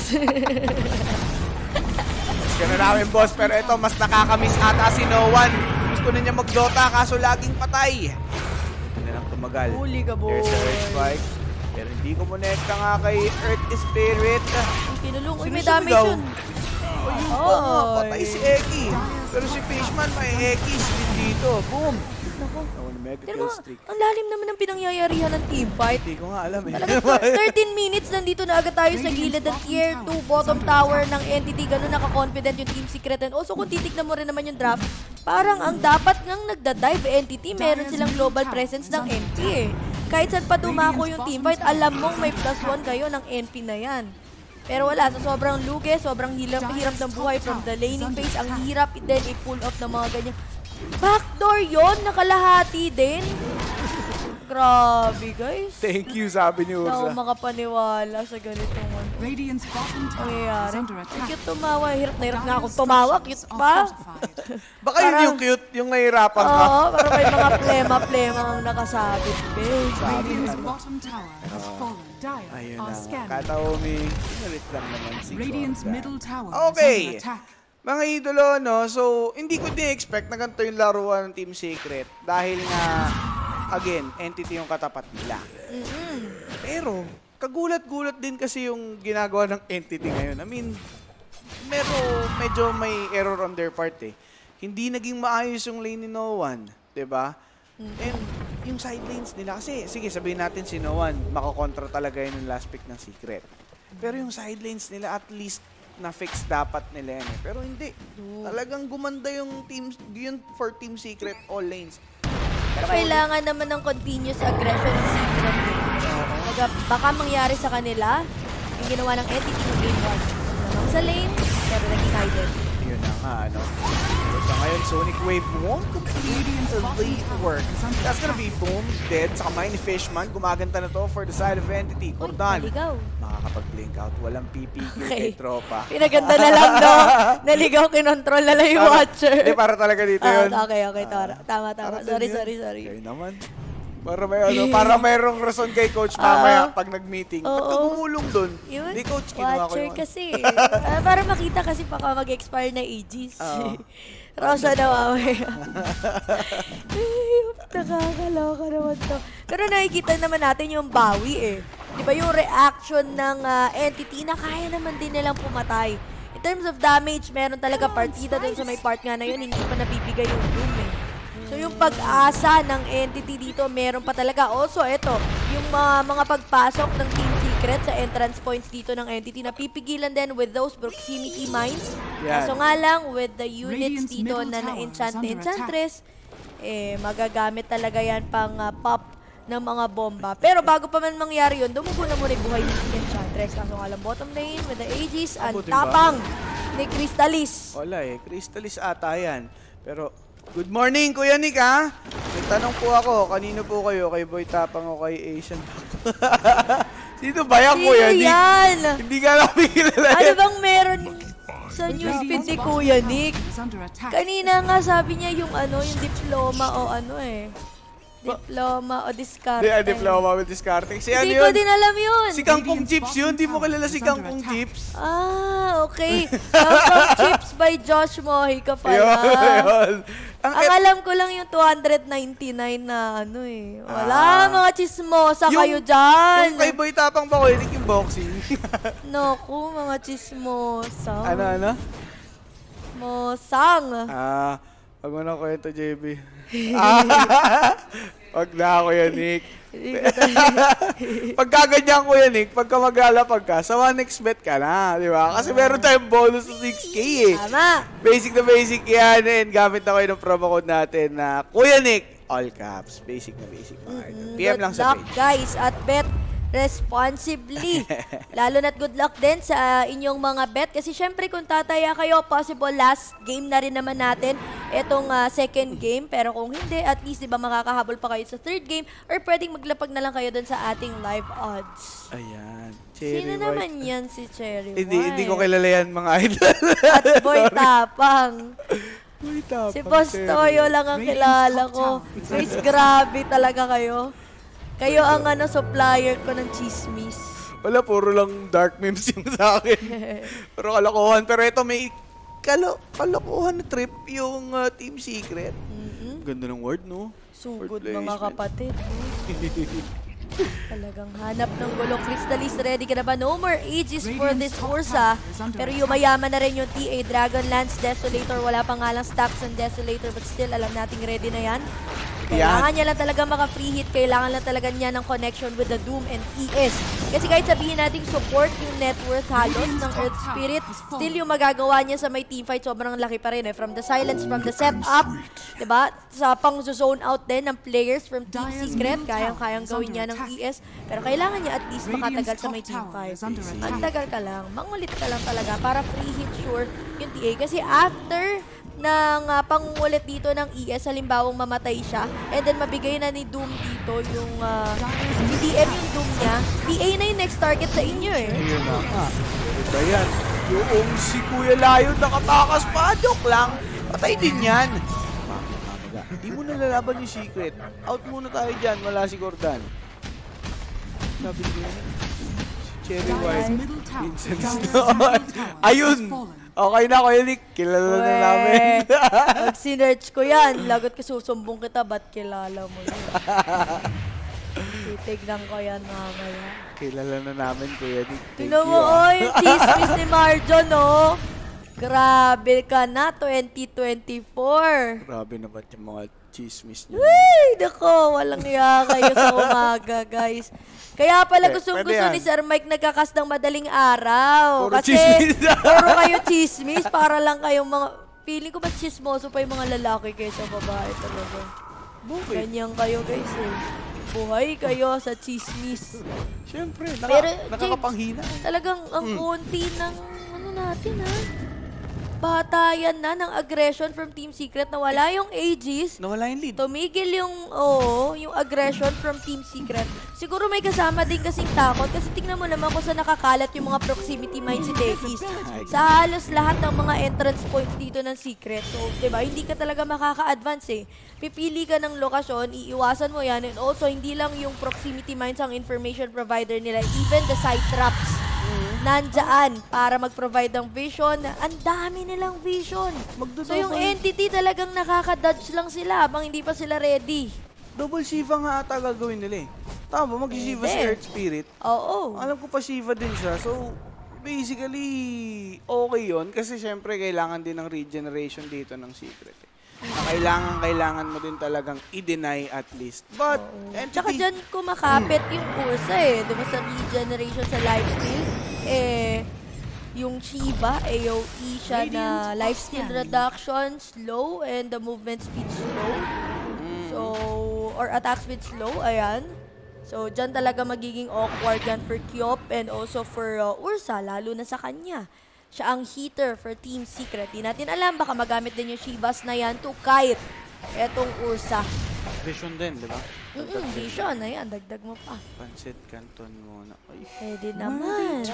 Mas gano'n namin, boss. Pero ito, mas nakakamiss ata si No One. Gusto na niya mag-Dota, kaso laging patay. Hindi na lang tumagal. Huli ka, boy. There's a Earth Spike. Pero hindi ko monekta nga kay Earth Spirit. Ang kinulong. Uy, Sino may siya damage daw? yun. Ayun po nga, Oy. patay si Eki. Pero si Fishman may Eki din dito. Boom! Naku. Oh, mega Pero kill mga, streak. ang lalim naman ng pinangyayarihan ng team fight. Hindi ko nga alam eh. Talagang thirteen minutes, nandito na agad tayo sa gilid ng tier two bottom tower ng entity. Ganun naka-confident yung Team Secret. And also, kung titignan mo rin naman yung draft, parang ang dapat ngang nagda-dive entity, meron silang global presence ng N P eh. kahit saan pa dumako yung teamfight, alam mong may plus one kayo ng N P na yan. Pero wala, sa sobrang lugi, sobrang hirap, hirap ng buhay from the laning phase, ang hirap din i-pull off ng mga ganyan. Backdoor yon, nakalahati din. Grabe, guys. Thank you, sabi ni Hindi ako Ursa. makapaniwala sa ganitong ano. Radiant's bottom tower is Nangyayari. under attack. Cute tumawa. Hirap na hirap nga akong tumawa. Cute pa. Baka yun Parang- yung cute, yung nahihirapan ka. Oo, parang may mga plema-plema ang nakasabit. Babe. Radiant's bottom tower has fallen. Dire Ayun are na. scanning. Kataomi, pinalit lang naman si Radiant's Gorga. middle tower Okay. is under attack. Mga idolo, no? So, hindi ko din expect na ganito yung laruan ng Team Secret. Dahil nga, again, entity yung katapat nila. Pero, kagulat-gulat din kasi yung ginagawa ng entity ngayon. I mean, mero, medyo may error on their part eh. Hindi naging maayos yung lane ni No One. Diba? And yung side lanes nila, kasi sige sabihin natin si No One, makakontra talaga yun yung last pick ng Secret. Pero yung side lanes nila, at least na-fix dapat nila yan eh. Pero hindi. Talagang gumanda yung team, yun for Team Secret, all lanes. Pero kailangan naman ng continuous aggression ng Secret. Baga, baka mangyari sa kanila yung ginawa ng entity ng game one. Namang sa lane, pero naging hidden. Yun na nga, ano. So, sa ngayon, Sonic Wave won't complete the work. That's gonna be Boom, Dead, saka Mine Fishman. Gumaganta na to for the side of entity. Uy, Cordan, naligaw. makakapag-blink out. Walang P P Q Okay. kay tropa. Pinaganda na lang, no? Naligaw, kinontrol na lang yung Para- watcher. Hindi, para talaga dito Ah, yun. okay, okay. Tama, tama. tama. Para Sorry, din yun. sorry, sorry. Kayo naman. Para may ano, para mayroong rason kay coach mamaya Oo. pag nag-meeting. Oo. Ba't ka gumulong dun? Yun, Hindi coach, kinuha ko watcher yung... kasi. Ah, para makita kasi baka mag-expire na Aegis. Oo. Rosa na mamaya. Ay, nakakaloka naman to. Pero nakikita naman natin yung bawi eh. Di ba yung reaction ng ah, entity na kaya naman din nilang pumatay. In terms of damage, meron talaga partida dun sa may part nga na yun, hindi pa nabibigay yung doom eh. So yung pag-asa ng entity dito, meron pa talaga. Also, ito, yung mga, mga pagpasok ng Team Secret sa entrance points dito ng entity, napipigilan din with those proximity mines. Yan. Kaso nga lang, with the units Radiant's dito middle na tower na-enchant is na under enchantress, eh, magagamit talaga yan pang ah, pop ng mga bomba. Pero bago pa man mangyari yun, dumugo na muna yung buhay ng enchantress. Kaso nga lang, bottom lane with the Aegis, ang Abutin ba? tapang ni Crystallis. Wala eh, Crystallis ata yan. Pero, good morning Kuya Nick ha? May tanong po ako, kanino po kayo? Kay Boy Tapang o kay Asian Tapang? Sino ba yan Sino Kuya Nick? yan? Hindi ka namin kilala Ano yan. bang meron sa newsfeed ni Kuya Nick? Is under attack. Kanina nga sabi niya yung ano, yung diploma o ano eh. Diploma o discard. Hindi, ah, diploma with discarding. Si ano Hindi ko yun? din alam yun. Si Kangkong Chips yun. Di mo kilala si Kangkong Chips? Ah, okay. Welcome Chips by Josh Mojica pala. Yun, yun. Ang, Ang alam ko lang yung two ninety-nine na ano eh. Wala, Ah. mga chismosa Yung- kayo dyan. yung kay Boy Tapang ba Kuya Nick yung boxing? Naku, mga chismosa. ano, ano? Mosang. Ah, wag mo na kwento, J B. ah, wag na, Kuya Nick. Hindi ko talaga- Pagka ganyan, Kuya Nick, pagka maglalapag ka, sa one X bet ka na, di ba? Kasi meron tayong bonus sa six K eh. Tama. Basic na basic yan, and gamit na kayo ng promo code natin na Kuya Nick, all caps. Basic na basic, mga idol. P M lang Good sa luck, page. guys, at bet responsibly. Lalo na't good luck din sa inyong mga bet. Kasi syempre kung tataya kayo, possible last game na rin naman natin itong ah, second game. Pero kung hindi, at least diba makakahabol pa kayo sa third game or pwedeng maglapag na lang kayo dun sa ating live odds. Ayan. Sino Cherry naman White. yan si Cherry Hindi, White? hindi ko kilala yan, mga idol. At Boy Tapang. Boy Tapang, Si Boss Cherry. Toyo lang ang kilala ko. Guys, grabe talaga kayo. Kayo ang ano, supplier ko ng chismis. Wala, puro lang dark memes yung sa akin. Pero kalokohan. Pero ito, may kalo kalokohan na trip yung uh, Team Secret. Mhm. Ganda ng word, no? Sugod Word mga placement. kapatid. Talagang hanap ng gulo. Crystallis, ready ka na ba? No more Aegis for this Ursa. Pero yumayaman na rin yung T A Dragonlance Desolator. Wala pa nga lang stacks ng Desolator but still alam nating ready na yan. Kailangan niya lang talaga maka-free hit. Kailangan lang talaga niya ng connection with the Doom and E S. Kasi kahit sabihin natin support yung net worth halos ng Earth Spirit, still yung magagawa niya sa may teamfight sobrang laki pa rin eh. From the silence, from the setup, diba? Sa pang-zone out din ng players from Team Secret, kayang-kayang gawin niya ng E S. Pero kailangan niya at least makatagal sa may teamfight. Magtagal ka lang, mangulit ka lang talaga para free hit sure yung T A. Kasi after ng uh, pangungulit dito ng E S, halimbawang mamatay siya, and then mabigay na ni Doom dito yung uh, D M yung Doom niya, T A na yung next target sa inyo eh. Ayun na nga. Ito yan. Yung si Kuya Layon nakatakas pa, joke lang. Patay din yan. Mamaga. Hindi mo nalalaban yung secret. Out muna tayo dyan, wala si Gordon. Sabi ko yan. Si Cherry White. Vincent Snow. Ayun! Okay na, Kuya Nick. Kilala na namin. Pag sinerch ko yan, lagot ka susumbong kita, ba't kilala mo yun? Titignan ko yan mamaya. Kilala na namin, Kuya Nick. Tingnan mo, oy, yung chismis ni Marjon, no? Grabe ka na, twenty twenty-four. Grabe naman yung mga chismis niya. Uy, nako, walang iya kayo sa umaga, guys. Kaya pala Eh, gustong pwede gusto yan. ni Sir Mike nagkakas ng madaling araw. Puro Kasi chismis. puro kayo chismis, para lang kayong mga... Feeling ko ba chismoso pa yung mga lalaki kaysa babae talaga. Bakit? Ganyan kayo, guys, eh. Buhay kayo sa chismis. Siyempre, naka, Pero, nakakapanghina. eh. Talagang ang Mm. konti ng ano natin, ha? Batayan na ng aggression from Team Secret na wala yung Aegis. Nawala yung lead. Tumigil yung, oo, yung aggression from Team Secret. Siguro may kasama din kasing takot kasi tingnan mo naman kung saan nakakalat yung mga proximity mines si Tekis. Sa halos lahat ng mga entrance points dito ng Secret. So, di ba, hindi ka talaga makaka-advance eh. Pipili ka ng lokasyon, iiwasan mo yan. And also, hindi lang yung proximity mines ang information provider nila. Even the side traps nandyan para mag-provide ng vision. Ang dami nilang vision. So yung entity talagang nakaka-dodge lang sila habang hindi pa sila ready. Double Shiva nga ata gagawin nila eh. Tama, mag-Shiva si Hindi. Earth Spirit. Oo. Alam ko pa Shiva din siya. So, basically, okay yon kasi syempre kailangan din ng regeneration dito ng Secret eh. Na kailangan, kailangan mo din talagang i-deny at least. But, entity... Tsaka dyan kumakapit yung Ursa eh. Diba sa regeneration sa lifesteal, eh, yung Shiva, A O E siya na lifesteal reduction, slow, and the movement speed slow. So, or attack speed slow, ayan. So, dyan talaga magiging awkward yan for Kyop and also for uh, Ursa, lalo na sa kanya. Siya ang heater for Team Secret. Di natin alam, baka magamit din yung Shivas na yan to kite etong Ursa. Vision din, di ba? Mm-mm, vision, ayan, dagdag mo pa. Pancit Canton muna. Ay, Pwede naman.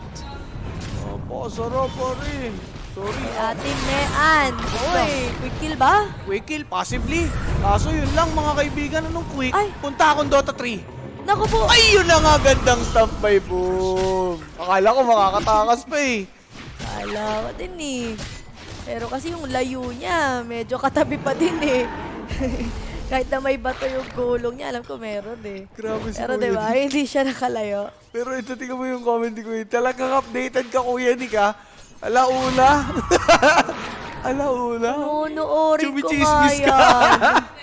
opo, sarap pa rin. Sorry. Ate Mean. Uy, quick kill ba? Quick kill, possibly. Kaso yun lang mga kaibigan, anong quick? Ay. Punta akong Dota three. Naku po. Ay, yun na nga gandang stamp by boom. Akala ko makakatakas pa eh. Kala ko din eh. Pero kasi yung layo niya, medyo katabi pa din eh. Kahit na may bato yung gulong niya, alam ko meron eh. Grabe si Pero Kuya diba, Nick. hindi siya nakalayo. Pero ito, tingnan mo yung comment ni Kuya. Talagang updated ka, Kuya Nick, ha? Alauna. Alauna. Nunuorin ko nga Chumichismis ka. yan.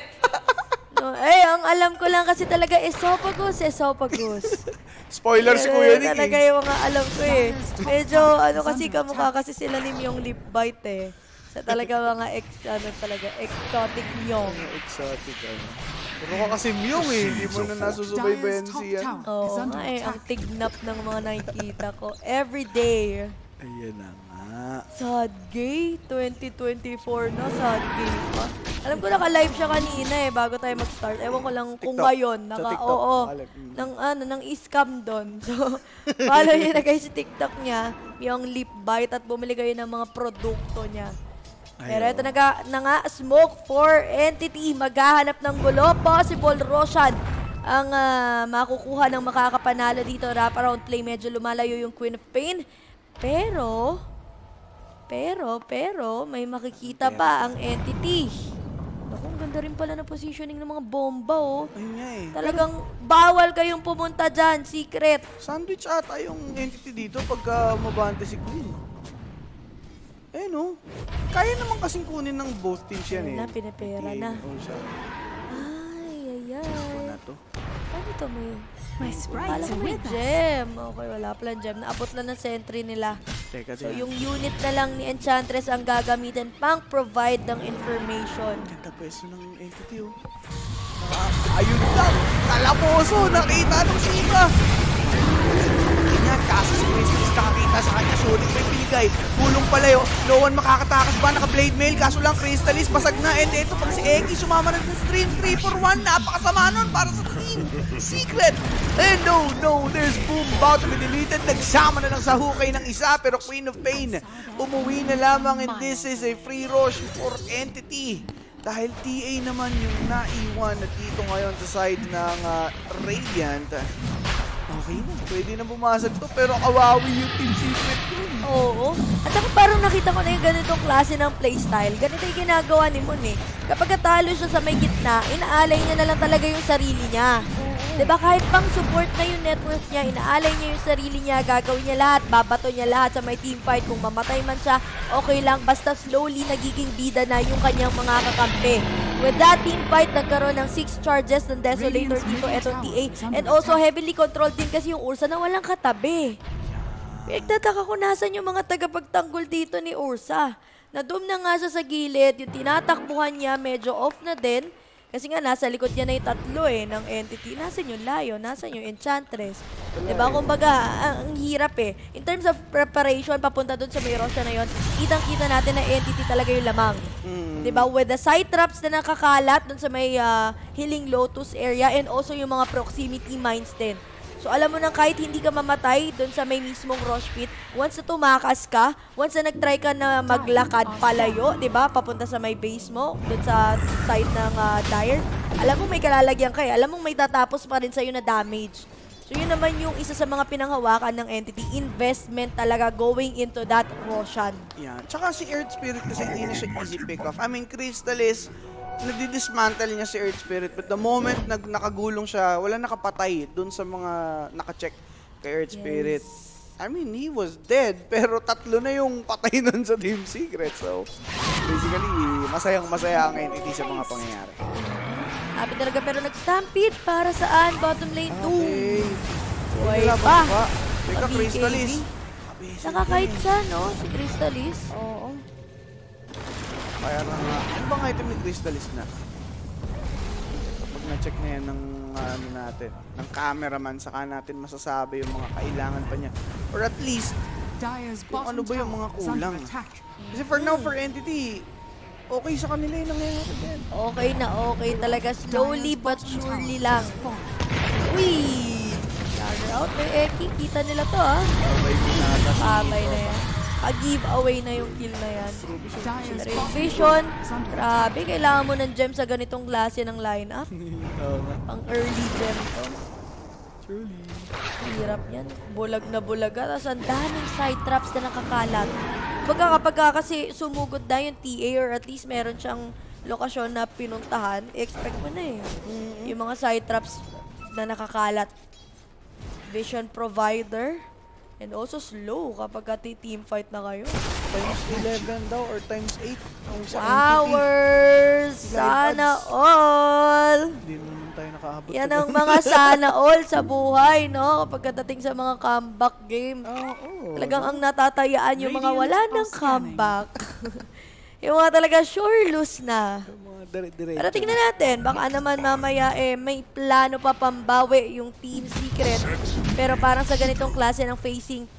No, eh, ang alam ko lang kasi talaga esophagus, esophagus. Spoiler si Pero Kuya yun Nick, talaga eh. yung mga alam ko eh. Medyo ano kasi kamukha kasi sila ni Myong lip bite eh. Sa talaga mga ex, ano talaga, exotic Myong. Exotic, ano. Pero ka kasi Myong eh. Hindi mo na nasusubaybayan siya. Oo nga eh, ang tignap ng mga nakikita ko. Every day. Ayan na nga. Sad gay, twenty twenty-four na, sad gay pa. Alam ko naka-live siya kanina eh, bago tayo mag-start. Ewan ko lang kung TikTok. ngayon. Sa Naka, TikTok, oo, naka-live. Mm. ng ano, ng scam doon. So, follow niyo na kayo sa TikTok niya, yung lip bite at bumili kayo ng mga produkto niya. Pero Ayaw. ito na, nga, na nga, Smoke for Entity, maghahanap ng gulo. Possible Roshan ang ah, makukuha ng makakapanalo dito. Wraparound play, medyo lumalayo yung Queen of Pain. Pero, pero, pero, may makikita pa ang Entity. Naku, ang ganda rin pala ng positioning ng mga bomba, oh. Ayun nga eh. Talagang bawal kayong pumunta dyan, secret. Sandwich ata yung entity dito pagka mabante si Queen. Eh no. Kaya naman kasing kunin ng both teams yan eh. Ayun na, pinapera Game na. all siya. Ah, ay. Na to. Ano ito may? My Kala sprites ko are may with us. gem. Okay, wala palang gem. Naabot lang ng sentry nila. Teka, So, din. yung unit na lang ni Enchantress ang gagamitin pang provide ng information. Ganda pwesto ng entity, oh. Ah, ayun lang! Kalaboso! Nakita ng Sika! Ganyan, kaso si Crystallis nakakita sa kanya. Sulit may bigay. Pulong palayo. No one makakatakas ba? Naka-blade mail. Kaso lang, Crystallis basag na. And ito pang si Eki. Sumama na sa stream. three for one. Napakasama nun para sa team. Secret! And no, no. There's Boom. About to be deleted. Nagsama na lang sa hukay ng isa. Pero Queen of Pain, umuwi na lamang. And this is a free rush for Entity. Dahil T A naman yung naiwan na dito ngayon sa side ng uh, Radiant. Okay na, pwede na bumasag to pero awawi yung Team Secret dun. Oo. At saka parang nakita ko na yung ganitong klase ng playstyle. Ganito yung ginagawa ni Moon eh. Kapag natalo siya sa may gitna, inaalay niya na lang talaga yung sarili niya. Diba kahit pang support na yung net worth niya, inaalay niya yung sarili niya, gagawin niya lahat, babato niya lahat sa may team fight. Kung mamatay man siya, okay lang. Basta slowly nagiging bida na yung kanyang mga kakampi. With that team fight, nagkaroon ng six charges ng Desolator dito, etong T A. And also heavily controlled din kasi yung Ursa na walang katabi. Pinagtataka ko nasan yung mga tagapagtanggol dito ni Ursa. Nadum na nga siya sa gilid, yung tinatakbuhan niya medyo off na din. Kasi nga nasa likod niya na yung tatlo eh ng entity. Nasaan yung Lion? Nasaan yung Enchantress? Diba? Kumbaga, ang, ang hirap eh. In terms of preparation, papunta dun sa may Roshan na yun, kitang-kita natin na entity talaga yung lamang. Mm. Diba? With the side traps na nakakalat dun sa may uh, Healing Lotus area and also yung mga proximity mines din. So alam mo na kahit hindi ka mamatay doon sa may mismong Rosh Pit, once na tumakas ka, once na nag-try ka na maglakad palayo, 'di ba? Papunta sa may base mo, doon sa side ng uh, Dire, alam mo may kalalagyan ka eh. Alam mo may tatapos pa rin sa'yo na damage. So yun naman yung isa sa mga pinanghawakan ng entity, investment talaga going into that Roshan. Yeah. Tsaka si Earth Spirit kasi hindi na siya easy pick off. I mean, Crystallis, nagdi-dismantle niya si Earth Spirit, but the moment nag nakagulong siya, wala nakapatay dun sa mga naka-check kay Earth Spirit. Yes. I mean, he was dead, pero tatlo na yung patay nun sa Team Secret. So, basically, masayang masaya ang entity sa mga pangyayari. Happy talaga pero nag-stampede para saan? Bottom lane two. Okay. Buhay Wala pa. pa. Teka, Pa-B K B. Crystallis. Nakakahit siya, no? Si Crystallis. Oo. Kaya na nga, ano bang item ni Crystallis na? Kapag na-check na yan ng uh, ano natin, ng cameraman, saka natin masasabi yung mga kailangan pa niya. Or at least, Dire's kung bottom ano ba yung mga tower is under kulang. attack. Kasi for now, for Entity, okay sa kanila yung nangyayari din. Okay na okay talaga. Slowly but surely lang. Uy! Dagger out. May Eki. Kita nila to, ha? Okay, pinata. Patay na yan. Pa-giveaway na yung kill na yan. Dire's Pero yung bottom Vision, tower is under grabe. Kailangan mo ng gem sa ganitong klase ng lineup. Oo nga. Pang early gem to. Truly. Hirap yan. Bulag na bulag. Tapos ang daming side traps na nakakalat. Baga kapag ka kasi sumugod na yung T A or at least meron siyang lokasyon na pinuntahan, expect mo na eh. Yung mga side traps na nakakalat. Vision provider. And also slow kapag ka team fight na kayo. Times eleven daw or times eight. Ang sa Powers! Sana all! Hindi naman tayo nakaabot. Yan ang mga sana all sa buhay, no? Kapag dating sa mga comeback game. Oo. Oh, Talagang ang natatayaan yung mga wala Radiant ng are comeback. Yung mga talaga sure lose na. mga dire-diretso. Pero tingnan natin, baka naman mamaya eh, may plano pa pambawi yung Team Secret. Pero parang sa ganitong klase ng facing,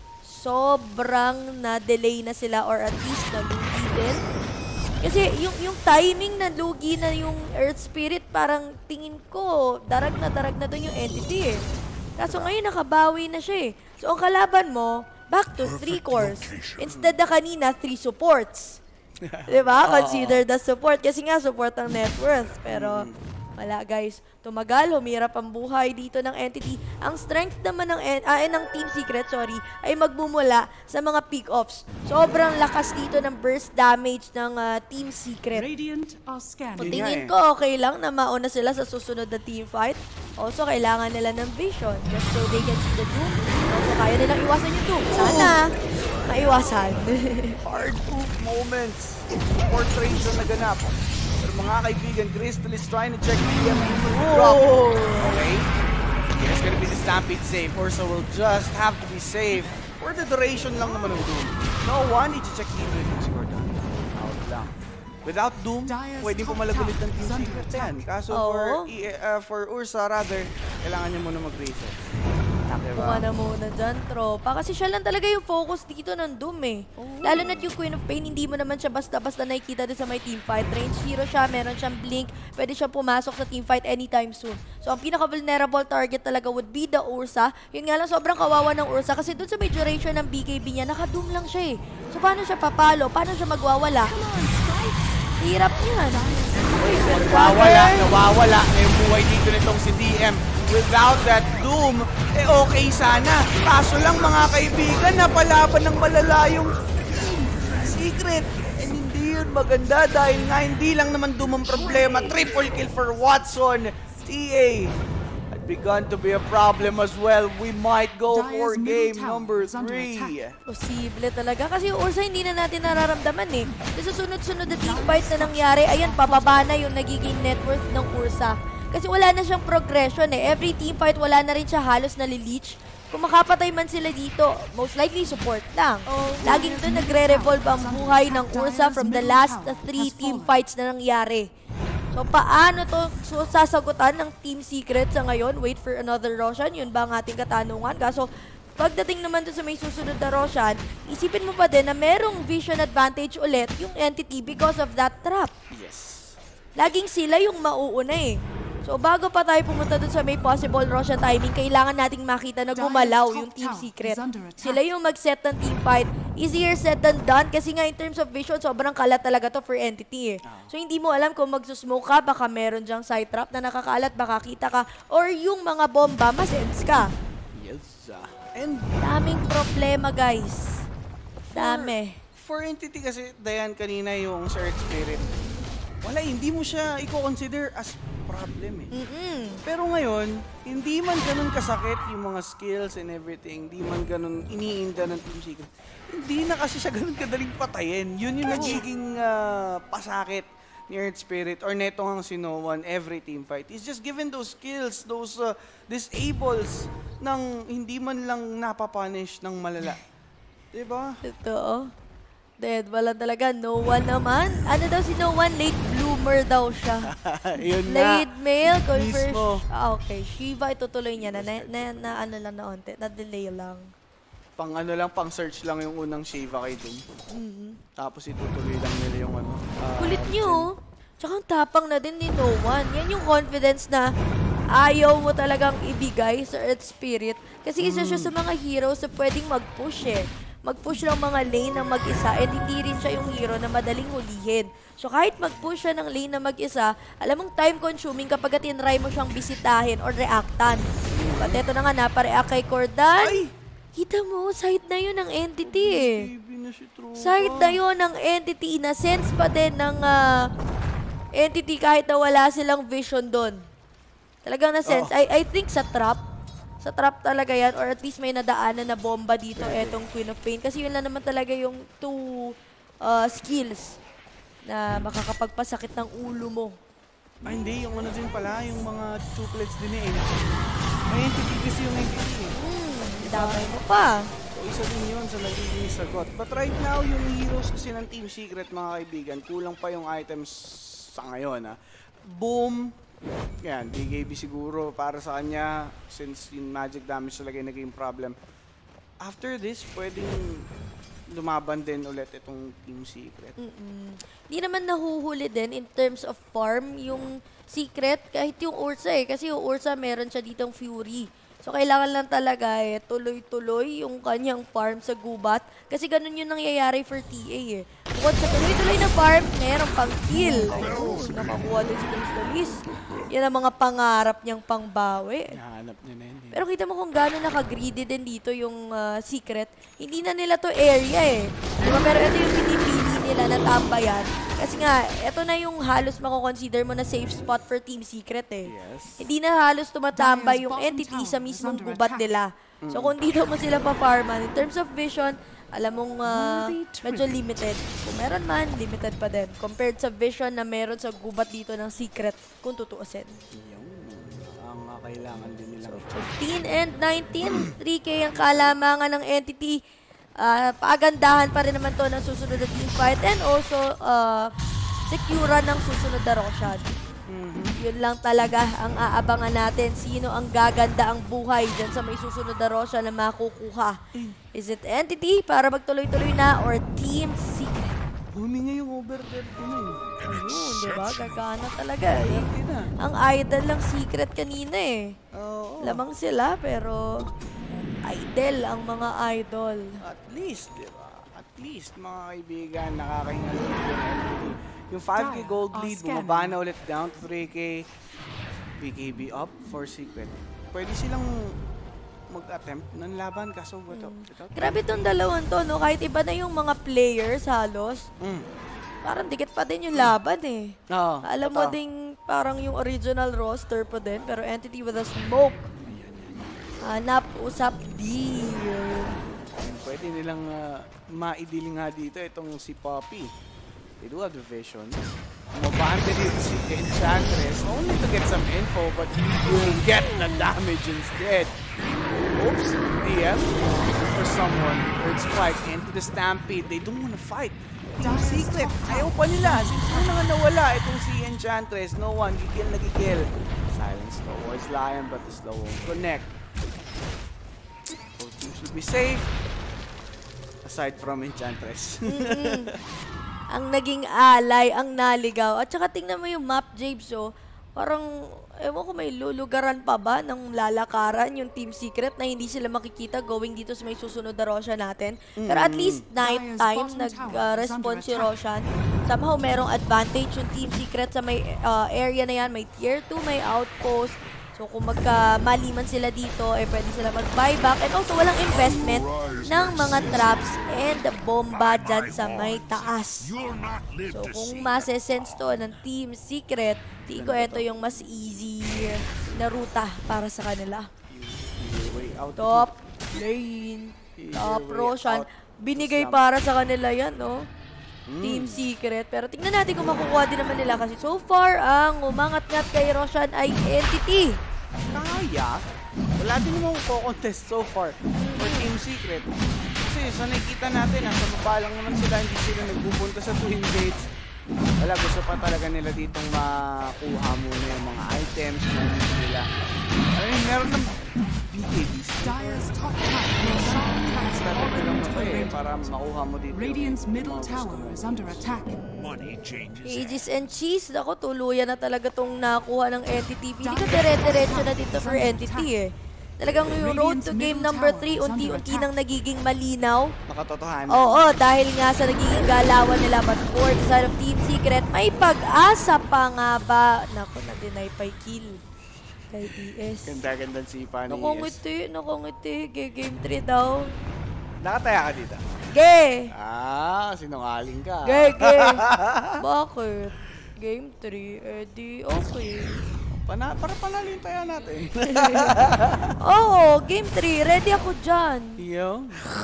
sobrang na-delay na sila or at least nalugi din. Kasi yung, yung timing na lugi na yung Earth Spirit, parang tingin ko, darag na darag na doon yung entity eh. Kaso ngayon nakabawi na siya eh. So ang kalaban mo, back to three cores. Instead na kanina, three supports. Diba? Consider the support. Kasi nga, support ang net worth. Pero, wala guys. Tumagal, humirap ang buhay dito ng entity. Ang strength naman ng, ah, ng Team Secret, sorry, ay magbumula sa mga pick-offs. Sobrang lakas dito ng burst damage ng uh, Team Secret. Radiant are scanning. Tingin ko, okay lang na mauna sila sa susunod na team fight. Also, kailangan nila ng vision just so they can see the doom. Also, kaya nilang iwasan yung doom. Sana, maiwasan. Hard proof moments. Portrait na naganap. Pero mga kaibigan. Crystal is trying to check the M drop. Okay. There's gonna be the Stampede safe. Ursa will just have to be safe. For the duration lang naman ng Doom. No one, i-check dito yung si Gordon. Out lang. Without Doom, pwedeng pumalag ulit ng Team Secret yan. Kaso Oo. for, i- uh, for Ursa, rather, kailangan niya muna mag-reset. Takbo ka na muna dyan, tropa. Kasi siya lang talaga yung focus dito ng Doom eh. Lalo na't yung Queen of Pain, hindi mo naman siya basta-basta nakikita din sa may teamfight. Range hero siya, meron siyang blink, pwede siya pumasok sa teamfight anytime soon. So ang pinaka-vulnerable target talaga would be the Ursa. Yun nga lang, sobrang kawawa ng Ursa kasi dun sa may duration ng B K B niya, naka-Doom lang siya eh. So paano siya papalo? Paano siya magwawala? Hirap niyan. Nawawala, nawawala na yung buhay dito nitong si D M. Without that Doom, eh okay sana. Kaso lang mga kaibigan, napalaban ng malalayong Secret. And hindi yun maganda dahil nga hindi lang naman Doom ang problema. Triple kill for Watson. T A had begun to be a problem as well. We might go for game number three. Posible talaga. Kasi yung Ursa hindi na natin nararamdaman eh. Kasi sunod-sunod na teamfight na nangyari, ayan, pababa na yung nagiging net worth ng Ursa. Kasi wala na siyang progression eh. Every teamfight, wala na rin siya halos nalileech. Kung makapatay man sila dito, most likely support lang. Laging doon nagre-revolve ang buhay ng Ursa from the last three teamfights na nangyari. So, paano to so, sasagutan ng Team Secret sa ngayon? Wait for another Roshan? Yun ba ang ating katanungan? Kaso, pagdating naman doon sa may susunod na Roshan, isipin mo pa din na merong vision advantage ulit yung entity because of that trap. Yes. Laging sila yung mauuna eh. So, bago pa tayo pumunta dun sa may possible Roshan timing, kailangan nating makita na gumalaw yung Team Secret. Sila yung mag-set ng team fight. Easier said than done kasi nga in terms of vision, sobrang kalat talaga to for entity eh. So, hindi mo alam kung magsusmoke ka, baka meron dyang side trap na nakakalat, baka kita ka, or yung mga bomba, masense ka. Yes. uh, And Daming problema, guys. Dami. for entity kasi, Dayan, kanina yung Earth Spirit, wala, hindi mo siya i-consider as problem eh. Mm-mm. Pero ngayon, hindi man ganun kasakit yung mga skills and everything, hindi man ganun iniinda ng Team Secret. Hindi na kasi siya ganun kadaling patayin. Yun yung nagiging uh, pasakit ni Earth Spirit or neto ang si No One every team fight. He's just given those skills, those uh, disables ng hindi man lang napapunish ng malala. Diba? Totoo. Dead, wala talaga. No One naman. Ano daw si No One? Late bloomer daw siya. Yun na. Late male conversion. Mismo. Ah, okay. Shiva, itutuloy niya na. Na, na, na ano lang na onte. Na-delay lang. Pang ano lang, pang search lang yung unang Shiva kay Doom. Mm-hmm. Tapos itutuloy lang nila yung ano. Uh, Kulit niyo. Tsaka ang tapang na din ni No One. Yan yung confidence na ayaw mo talagang ibigay sa Earth Spirit. Kasi isa siya sa mga heroes na pwedeng mag-push eh. Mag-push ng mga lane na mag-isa and hindi rin siya yung hero na madaling hulihin. So kahit mag-push siya ng lane na mag-isa, alam mong time-consuming kapag tinry mo siyang bisitahin or reactan. But eto na nga, napa-react kay Cordan. Ay! Kita mo, side na yun ng entity eh. Baby na si Tropa. Side na yun ng entity. Na-sense pa din ng uh, entity kahit na wala silang vision doon. Talagang na-sense. Oh. I, I think sa trap, sa trap talaga yan, or at least may nadaanan na bomba dito etong Queen of Pain. Kasi yun lang naman talaga yung two uh, skills na makakapagpasakit ng ulo mo. Ay, hindi. Yung ano din pala, yung mga tuplets din eh. May entity kasi yung entity eh. Hmm, damay mo pa. So, isa din yun sa nagiging sagot. But right now, yung heroes kasi ng Team Secret, mga kaibigan, kulang pa yung items sa ngayon. Ha? Boom! Yan, B K B siguro para sa kanya since yung magic damage talaga yung naging problem. After this, pwedeng lumaban din ulit itong Team Secret. Hindi naman nahuhuli din in terms of farm yung Secret kahit yung Ursa eh. Kasi yung Ursa meron siya ditong Fury. So, kailangan lang talaga eh, tuloy-tuloy yung kanyang farm sa gubat. Kasi ganun yung nangyayari for T A eh. Bukod sa tuloy-tuloy na farm, meron pang kill. Ayun, nakakuha din si Crystallis. Yan ang mga pangarap niyang pangbawi. Nahanap niya na yun. eh. Pero kita mo kung gano'n naka-greedy din dito yung uh, Secret. Hindi na nila to area eh. Diba? Pero ito yung pinipili nila na tambayan. Kasi nga, ito na yung halos mako-consider mo na safe spot for Team Secret eh. Yes. Hindi na halos tumatambay yung entity sa mismong gubat nila. So kung dito mo sila pa-farman, in terms of vision, alam mong uh, medyo limited. Kung meron man, limited pa din. Compared sa vision na meron sa gubat dito ng secret, kung tutuusin. Yung, ang uh, kailangan din nila. So, fifteen and nineteen, three K ang kalamangan ng entity. Uh, paagandahan pa rin naman to ng susunod na team fight and also uh, secure ng susunod na Roshan. Mm-hmm. Yun lang talaga ang aabangan natin. Sino ang gaganda ang buhay dyan sa may susunod na Roshan na makukuha. Is it entity para magtuloy-tuloy na or team secret? Huni niya yung over thirty na yun. Ayun, di ba? Gagana talaga eh. thirty na. Ang idol lang secret kanina eh. Oo. Lamang sila pero idol ang mga idol. At least, di ba? At least, mga kaibigan, nakakahinga lang yung N B T. Yung five K gold Are lead, scanning. bumaba na ulit down to three K. B K B up for secret. Pwede silang mag-attempt ng laban kaso without, without Grabe tong dalawang to, no? Kahit iba na yung mga players halos, Mm. parang dikit pa din yung laban eh. Oo, Alam mo totoo. ding parang yung original roster pa din, pero entity with a smoke. Hanap, usap, deal. Pwede nilang uh, maidiling nga dito itong si Poppy. They do have the vision. Mabante dito si Enchantress only to get some info but you'll get the damage instead. Oops, D M for someone. Third spike into the Stampede. They don't wanna fight. Team Secret, ayaw pa nila. Since una nga nawala itong si Enchantress, no one, gigil na gigil. Silence towards Lion but the slow won't connect. Both teams should be safe. Aside from Enchantress. Mm-mm. Ang naging alay, ang naligaw. At saka tingnan mo yung map, Jabes, oh. Parang, ewan ko, may lulugaran pa ba ng lalakaran yung Team Secret na hindi sila makikita going dito sa may susunod na Roshan natin. Pero at least night time, nag-respond si Roshan. Somehow, merong advantage yung Team Secret sa may uh, area na yan. May tier two, may outpost. So kung magkamaliman sila dito, eh pwede sila mag-buyback. And also, walang investment ng mga traps and bomba dyan sa may taas. So kung masesense to ng Team Secret, tingin ko ito yung mas easy na ruta para sa kanila. Top lane, top Roshan. Binigay para sa kanila yan, no? Team Secret. Pero tingnan natin kung makukuha din naman nila kasi so far, ang umangat-ngat kay Roshan ay entity. Kaya, wala din naman ko-contest so far for Team Secret. Kasi sa nakikita natin, nasa baba lang naman sila, hindi sila nagpupunta sa Twin Gates. Wala, gusto pa talaga nila ditong makuha muna yung mga items na hindi nila. Ay, meron ng B K B. Dire's top tower, Roshan has Talaga fallen lang to pa the eh, red. para makuha mo dito. Radiant's yung middle mga gusto tower mo. is under attack. Aegis and Cheese, ako tuluyan na talaga tong nakuha ng entity. Hindi ko dire-diretso na dito for entity eh. Talagang yung road to game number three, unti-unti nang nagiging malinaw. Nakatotohanan. Oo, dahil nga sa nagiging galawan nila. But for the side of Team Secret, may pag-asa pa nga ba? Naku, na-deny pa yung kill kay D S. Ganda-gandang sipa ni E S. Nakungiti, nakungiti. Ge, game three daw. Nakataya ka dito. Ge! Ah, sinungaling ka. Ge, ge! Bakit? Game three, eh di okay. Pana para panalin tayo natin. Oo, game three. Ready ako dyan. Yo.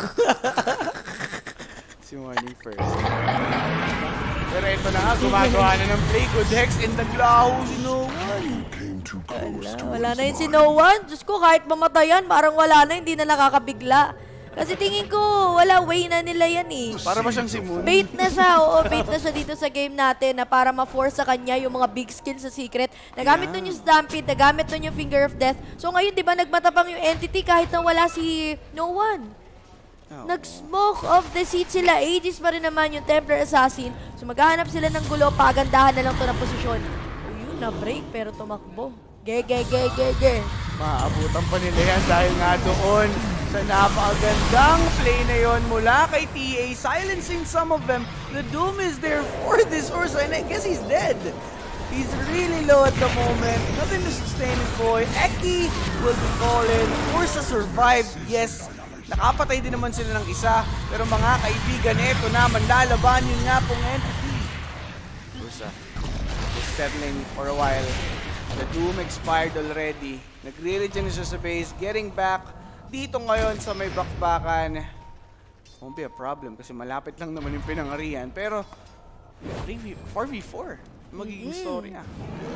Si Morning first. Pero ito na nga, gumagawa na ng play. Good Hex and naglaho si No One. Wala, wala na yun si No One. Diyos ko, kahit mamatayan, parang wala na, hindi na nakakabigla. Kasi tingin ko, wala way na nila yan eh. Para ba siyang si Moon? Bait na siya, oo, bait na siya dito sa game natin na para ma-force sa kanya yung mga big skills sa Secret. Nagamit nun yung Stampede, nagamit nun yung Finger of Death. So ngayon, di ba, nagmatapang yung entity kahit na wala si No One. Oh. Nag-smoke of the seat sila. Aegis pa rin naman yung Templar Assassin. So maghahanap sila ng gulo, pagandahan na lang to ng posisyon. Ayun, na-break pero tumakbo. Ge, ge, ge, ge, ge. Maabutan pa nila yan dahil nga doon sa napakagandang play na yon mula kay T A, silencing some of them. The Doom is there for this Ursa and I guess he's dead. He's really low at the moment. Nothing to sustain his boy. Eki will be fallen. Ursa survived, yes. Nakapatay din naman sila ng isa. Pero mga kaibigan, eto na, manlalaban yun nga pong entity. Ursa is settling for a while. The Doom expired already. Nagre-regen na siya sa base. Getting back. dito ngayon sa may bakbakan, won't be a problem kasi malapit lang naman yung pinangarihan. Pero, four v four. Magiging Mm-hmm. story ah.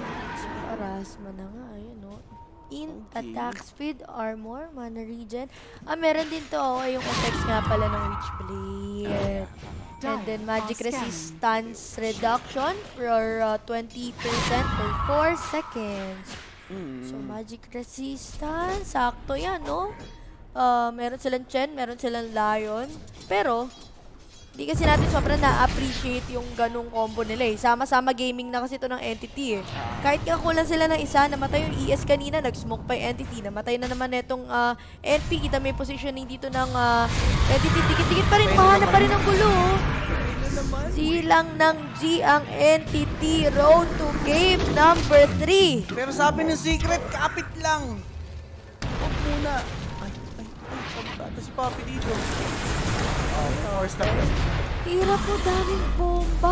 Arasma na nga, ayun no. In Okay. attack speed, armor, mana regen. Ah, meron din to, oh, yung effects nga pala ng Witchblade. And then magic resistance reduction for uh, twenty percent for four seconds. Mm. So magic resistance, sakto yan, no? Uh, meron silang Chen, meron silang Lion. Pero, di kasi natin sobrang na-appreciate yung ganung combo nila eh. Sama-sama gaming na kasi ito ng entity eh. Kahit nga kulang sila ng isa, namatay yung E S kanina, nag-smoke pa yung entity. Namatay na naman itong uh, N P. Kita may positioning dito ng uh, entity. Dikit-dikit pa rin, mahanap pa rin ang gulo. oh. Silang ng G ang entity. Road to game number three. Pero sabi ng Secret, kapit lang. Huwag muna. Ay, ay, ay, pagkata si Papi dito. Oh, force na. Hirap mo, daming bomba.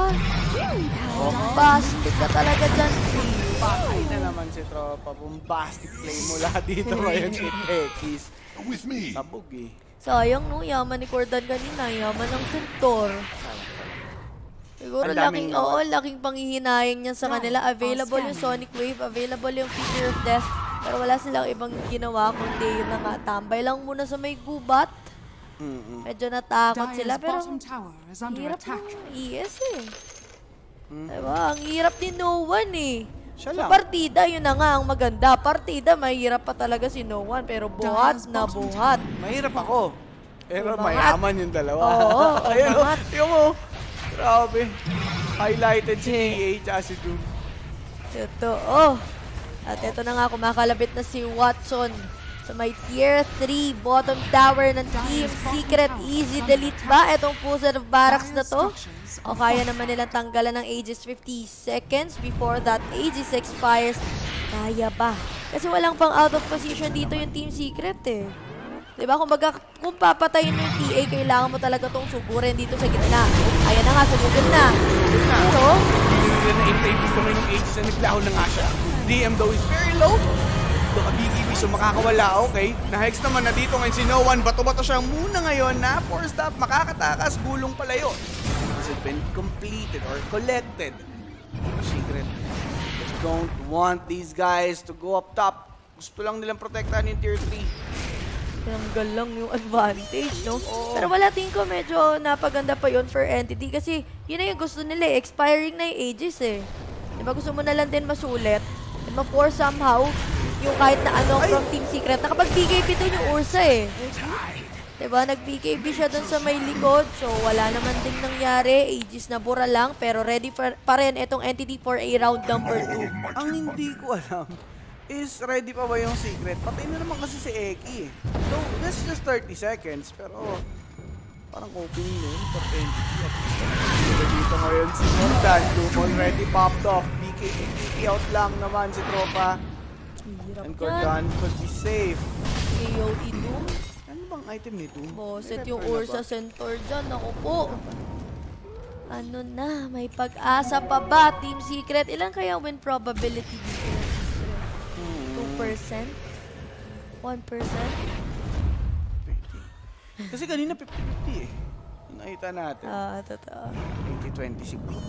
Bombastic ka talaga dyan. Patay na naman si Tropa. Bombastic play mula dito ngayon si Tekis. With me. Sabog eh. Sayang no, yaman ni Cordan kanina. Yaman ng Centaur. Siguro Ang daming laking, oo, laking panghihinayang niya sa kanila. Available yung Sonic Wave, available yung Figure of Death. Pero wala silang ibang ginawa kundi yun na nga. Tambay lang muna sa may gubat. Mm-mm. Medyo natakot sila. Dire's Pero bottom tower is under hirap attack. ng E S eh. Diba? Ang hirap ni No One eh. Siya Sa lang. partida, yun na nga ang maganda. Partida, mahirap pa talaga si No One. Pero buhat na buhat. Mahirap ako. Pero Umangat. mayaman yung dalawa. Oo, Ayun o. umangat. Yung mo. Grabe. Highlighted si T A tsaka si Doom. Totoo. At ito na nga, kumakalabit na si Watson sa may tier three bottom tower ng Team Secret. Easy delete ba? Itong Full of Barracks na to. O kaya naman nilang tanggalan ng Aegis fifty seconds before that Aegis expires. Kaya ba? Kasi walang pang out of position dito yung Team Secret eh. Diba? Kung, baga, kung papatayin mo yung T A, kailangan mo talaga tong sugurin dito sa gitna. Ayan na nga, sumugod na. Pero, Hindi nila na-intay gusto ngayon yung Aegis na naglaho na nga siya. D M though is very low. Baka B K B so makakawala. Okay. Na-hex naman na dito ngayon si No One. Bato-bato siya muna ngayon na four stop. Makakatakas. Gulong pala yun. Has it been completed or collected? Secret. Just don't want these guys to go up top. Gusto lang nilang protektahan yung tier three. tinanggal lang yung advantage, no? Pero wala, tingin ko medyo napaganda pa yun for Entity kasi yun na yung gusto nila eh. Expiring na yung Aegis eh. Diba gusto mo na lang din masulit at ma-force somehow yung kahit na ano from Team Secret. Nakapag-B K B dun yung Ursa eh. Diba? Nag-B K B siya dun sa may likod. So wala naman din nangyari. Aegis na bura lang pero ready pa, pa rin itong Entity for a round number two. Ang hindi ko alam is ready pa ba yung Secret? Patay na naman kasi si Eki. So, that's just thirty seconds. Pero, parang opening na yun for Entity. At dito ngayon si Jordan. Doom already popped off. B K B out lang naman si Tropa. Hirap And yan. Jordan could be safe. A O E Doom. Ano bang item ni Doom? Boset May yung pepper na Ursa ba? Centaur dyan. Ako po. Ano na? May pag-asa pa ba? Team Secret. Ilan kaya win probability dito? two percent? one percent? Kasi kanina fifty fifty eh. Yung nakita natin. Ah, totoo. eighty twenty siguro.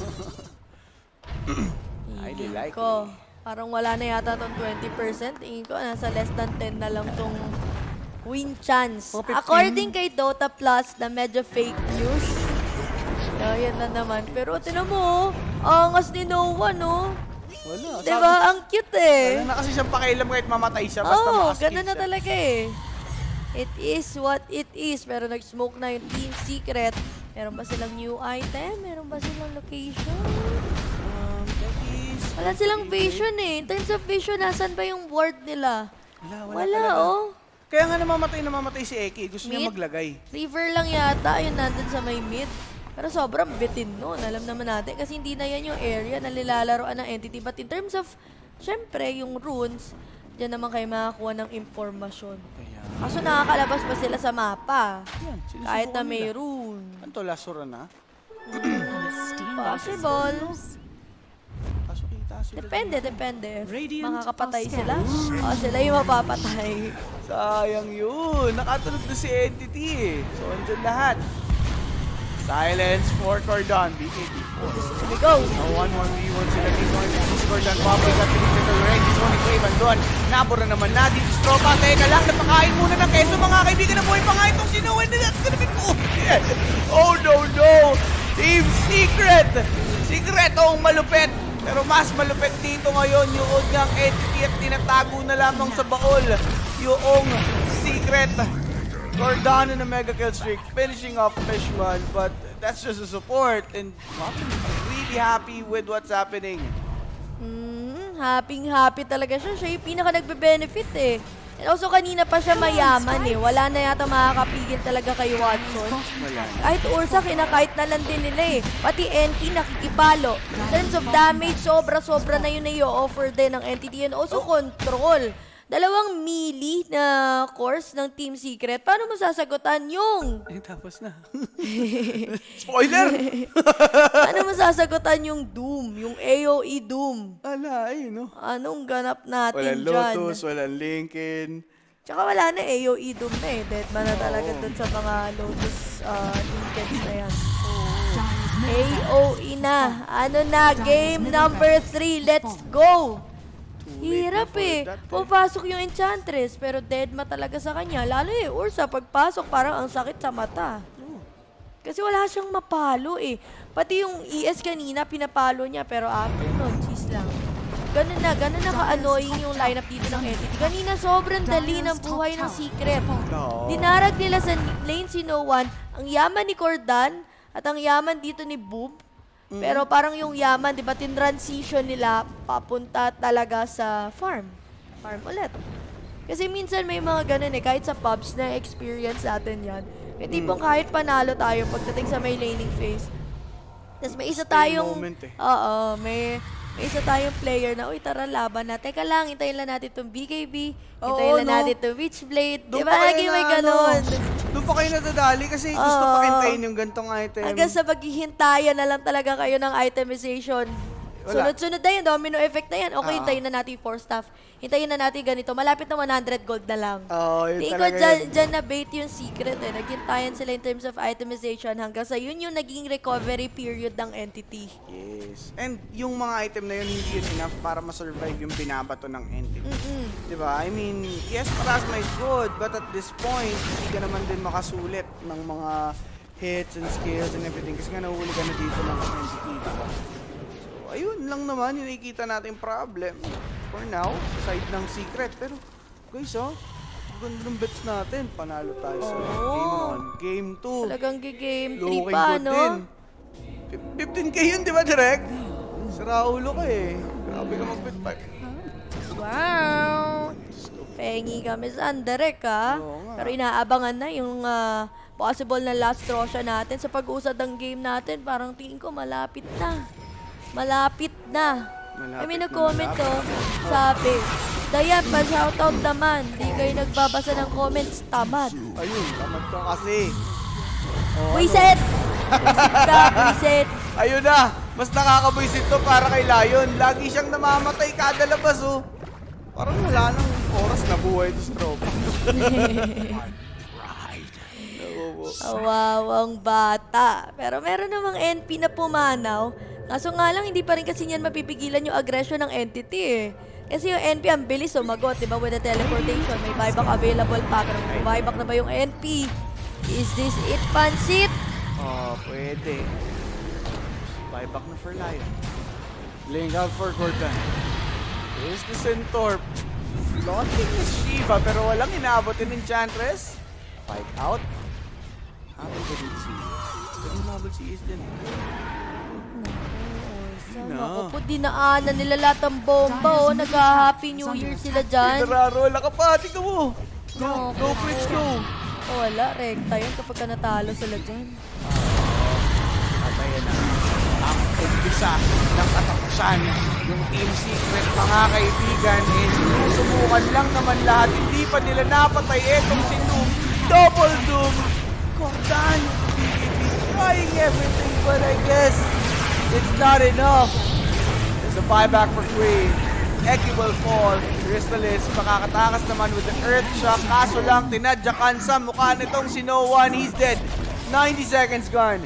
Highly Tingin likely. ko. Parang wala na yata tong twenty percent. Tingin ko nasa less than ten na lang tong win chance. Oh, fifteen. According kay Dota Plus na medyo fake news. So, yan na naman. Pero tinan mo, oh, angas ni No One, oh. Wala. Diba? Ang cute eh. Wala na kasi siyang pakialam kahit mamatay siya. Basta Oo, oh, makaskill ganun na siya. talaga eh. It is what it is. Pero nag-smoke na yung Team Secret. Meron ba silang new item? Meron ba silang location? Um, that is... Wala silang vision eh. In terms of vision, nasan ba yung ward nila? Wala, wala, Wala, talaga. oh. Kaya nga namamatay namamatay si Eki. Gusto niya Mid? maglagay. River lang yata. Yun nandun sa may mid. Pero sobrang bitin nun. Alam naman natin. Kasi hindi na yan yung area na nilalaroan ng entity. But in terms of, syempre, yung runes, dyan naman kayo makakuha ng informasyon. Kaya... Kaso nakakalabas pa sila sa mapa. Yan, sinusubukan Kahit na may nila. rune. Ano to, lasura na? Possible. Kaso kita sila. Depende, depende. Radiant Makakapatay are sila. O sila yung mapapatay. Sayang yun. Nakatulog na si Entity eh. So, andyan lahat. Silence for Cordan. B K B four. Here we go. one one v one sila dito. Si Cordan, Bobby, at Pinito Range. Tony Craven doon. Nabura naman na. Dito si Tropa. Teka lang, napakain muna ng keso mga kaibigan na buhay pa nga itong sinuwin na that's gonna be cool. Oh no, no. Team Secret. Secret, oh, malupit. Pero mas malupit dito ngayon yung Odyang Entity at tinatago na lamang sa baol yung Secret. Cordano na mega kill streak, finishing off Fishman, but that's just a support and I'm really happy with what's happening. Hmm, happy-happy talaga siya. Siya yung pinaka nagbe-benefit eh. And also, kanina pa siya mayaman eh. Wala na yata makakapigil talaga kay Watson. Kahit Ursa, kinakait na lang din nila eh. Pati N T nakikipalo. In terms of damage, sobra-sobra na yun na i-offer din ng Entity and also control. Dalawang melee na course ng Team Secret. Paano mo sasagutan yung... Eh, tapos na. Spoiler! Paano mo sasagutan yung Doom? Yung A O E Doom? Ala, ay, no? Anong ganap natin Walang dyan? Lotus, walang Lincoln. Tsaka wala na A O E Doom na eh. Deadman na talaga dun sa mga Lotus uh, Linkens na yan. A O E na. Ano na? Game number three. Let's go! Hirap eh. Pupasok yung Enchantress, pero deadma talaga sa kanya. Lalo eh, Ursa, pagpasok, parang ang sakit sa mata. Kasi wala siyang mapalo eh. Pati yung E S kanina, pinapalo niya, pero after nun, cheese lang. Ganun na, ganun na ka-annoying yung lineup dito ng Entity. Kanina, sobrang dali ng buhay ng Secret. Dinarag nila sa lane si No One, ang yaman ni Cordan, at ang yaman dito ni Boob. Pero parang yung yaman, di ba, tin-transition nila papunta talaga sa farm. Farm ulit. Kasi minsan may mga ganun eh, kahit sa pubs na experience natin yan. May tipong kahit panalo tayo pagdating sa may laning phase. Tapos may isa tayong... eh. Oo, may... May isa tayong player na, uy, tara, laban na. Teka lang, hintayin lang natin itong B K B. Hintayin Oo, lang no? natin itong Witchblade. Di Doon ba, pa kayo lagi may na, ganun. ano, Doon pa kayo nadadali kasi gusto Oo. pakintayin yung gantong item. Hanggang sa paghihintayan na lang talaga kayo ng itemization. Wala. Sunod-sunod na yun, domino effect na yan. Okay, Ah. hintayin na natin yung four staff. Hintayin na natin ganito. Malapit na one hundred gold na lang. Oo, yun Tingin ko talaga dyan, yun. dyan na bait yung secret eh. Naghintayan sila in terms of itemization hanggang sa yun yung naging recovery period ng entity. Yes. And yung mga item na yun, hindi yun enough para ma-survive yung binabato ng entity. Mm-mm. Diba? I mean, yes, Parasma is good, but at this point, hindi ka naman din makasulit ng mga hits and skills and everything kasi nga nahuli ka na dito ng entity. Diba? So, ayun lang naman, yung nakikita natin problem. For now, sa side ng Secret. Pero, guys, oh, ganda ng bets natin. Panalo tayo sa Oo. game one. Game two. Talagang game three Looking pa, good no? din. fifteen K yun, di ba, direct? Sira ulo ka eh. Grabe ka mag-bet pa. Wow! Pengi kami sa Andarek, ha? Oo nga. Pero inaabangan na yung ah, possible na last Rosha natin. Sa pag-usad ng game natin, parang tingin ko malapit na. Malapit na. Malapit I mean, na, nag-comment to, malapit. sabi, Dayan, pa-shoutout naman. Di kayo nagbabasa ng comments, tamad. Ayun, tamad ka kasi. Oh, Wiset! Wiset ka, wiset. Ayun na, mas nakakabuisit to para kay Lion. Lagi siyang namamatay kada labas, oh. Parang wala nang oras na buhay to sa tropa. Awawang bata. Pero meron namang N P na pumanaw. Kaso nga lang, hindi pa rin kasi niyan mapipigilan yung aggression ng entity eh. Kasi yung N P ang bilis sumagot, diba? With the teleportation, may buyback available pa. Pero may buyback na ba yung N P? Is this it, Pansit? Oh, pwede. Buyback na for Lion. Laying out for Gordon. Here's the Centaur. Launching is Shiva, pero walang inaabot yung Enchantress. Fight out. Habang ko din si Is. Pero umabot si Is din. Naku po, dinaanan nila lahat ng bomba, oh. Nag-happy New Year sila dyan. Nararola ka pa, tingnan mo. Go, Naku. go, Prince, go. Oh, wala, rekta yun kapag ka natalo sila dyan. At ayan na. Ang umpisa ng katapusan. Yung Team Secret, mga kaibigan, eh, sinusubukan lang naman lahat. Hindi pa nila napatay etong si Doom. Double Doom. Cordan. B K B trying everything, but I guess it's not enough. There's a buyback for Queen. Eki will fall. Crystallis, makakatakas naman with an Earth Shock. Kaso lang, tinadyakan sa mukha nitong si No One. He's dead. ninety seconds gone.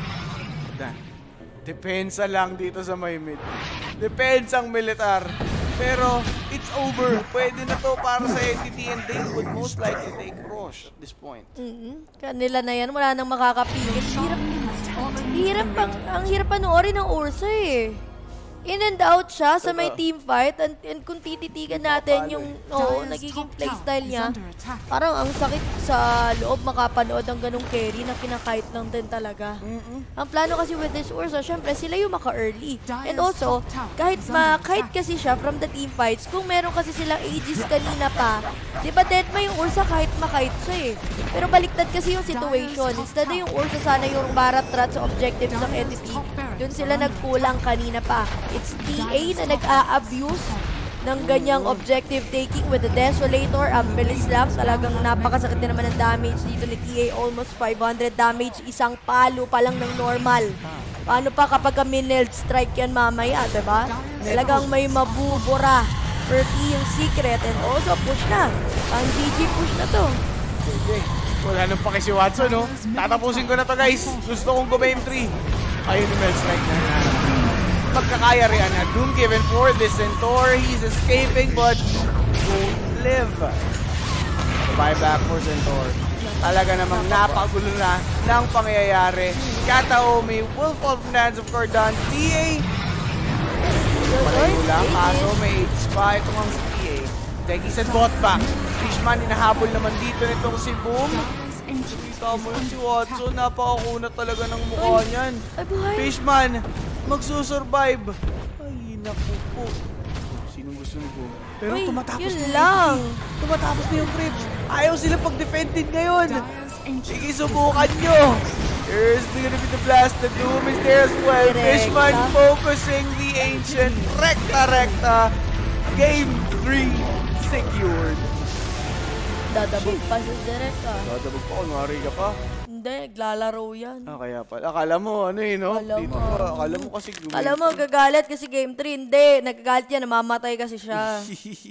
Depensa lang dito sa may mid. Depensa ang militar. Pero, it's over. Pwede na to para sa Entity and they would most likely take Rosh at this point. Mm-hmm. Kanila na yan. Wala nang makakapigil. Hirap, hirap ang, ang hirap panoorin ng Ursa eh. In and out siya sa may team fight and, and kung tititigan natin yung oh, nagiging playstyle niya, parang ang sakit sa loob makapanood ng ganong carry na kinakite lang din talaga. Mm-hmm. Ang plano kasi with this Ursa, syempre sila yung maka-early. And also, kahit ma-kite kasi siya from the team fights, kung meron kasi silang Aegis kanina pa, di ba deadma yung Ursa kahit ma-kite siya eh. Pero baliktad kasi yung situation. Instead na yung Ursa sana yung Baratrat sa objectives ng Entity, dun sila nagkulang kanina pa. It's T A na nag-a-abuse ng ganyang objective taking with the Desolator. Ang bilis lang. Talagang napakasakit na naman ang damage dito ni T A. Almost five hundred damage. Isang palo pa lang ng normal. Paano pa kapag miniled strike yan mamaya, diba? Talagang may mabubura for Team Secret. And also push na. Ang G G push na to. Okay. Wala nang paki si Watson, no? Tatapusin ko na to, guys. Gusto kong go-game three. Ayun yung melt strike na. Magkakaya rin na Doom given for this Centaur. He's escaping but won't live. So buyback for Centaur. Talaga namang napagulo na ng pangyayari. Kataomi will fall from the hands of Cardan. T A Palayo lang kaso may H pa itong ang si T A. Teki sa bot back. Fishman hinahabol naman dito nitong si Boom. Kita mo yun si Watson. Napakakuna talaga ng mukha niyan. Fishman magsusurvive. Ay, naku po. Sino gusto ni Boom? Pero Uy, tumatapos yun na lang. yung tumatapos na yung bridge. Ayaw sila pag-defended ngayon. Sige, subukan nyo. Here's gonna be the blast. The Doom is there as well. Direkta. Fishman focusing the Ancient. Rekta-rekta. Game three secured. Dadabog pa si Direkta. Dadabog pa, kunwari ka pa. Hindi, naglalaro yan. Ah, kaya pala. Akala mo, ano eh, no? Akala Dito mo. pa. Akala mo kasi gumamit. Alam mo, gagalit kasi game three. Hindi, nagagalit yan. Namamatay kasi siya.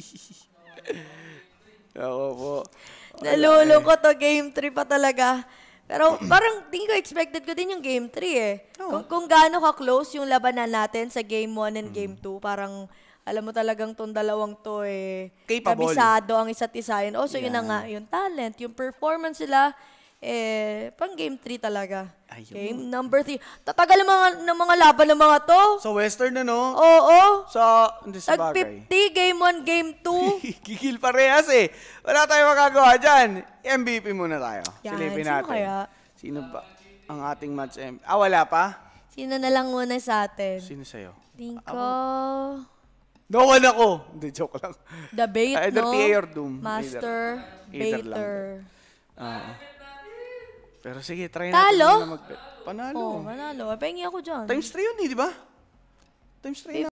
Ako po. Nalulungkot to game three pa talaga. Pero parang tingin ko expected ko din yung game three eh. Oo. Kung, kung gaano ka-close yung labanan natin sa game one and game two, parang alam mo talagang tong dalawang to eh. Capable. Kabisado ang isa't isa. And also yun na Yeah. nga, yung talent, yung performance sila, eh, pang game three talaga. Ayun. Game number three. Tatagal ng mga, ng mga laban ng mga to. Sa Western na, no? Oo. Sa, hindi sa Tag bagay. fifty, game one, game two. Kikil parehas eh. Wala tayong magagawa dyan. M V P muna tayo. Yan, Silipin sino natin. kaya? Sino ba ang ating match M V P? Ah, wala pa? Sino na lang muna sa atin? Sino sa'yo? Tingin ko, No one ako. Hindi, joke lang. The Bait, Either no? T A or Doom. Master, Either lang Baiter. Oo. Pero sige, try Talo? natin muna mag-bet. Panalo. Oh, manalo. Pahingi ako dyan. Times three yun eh, di ba? Times three na.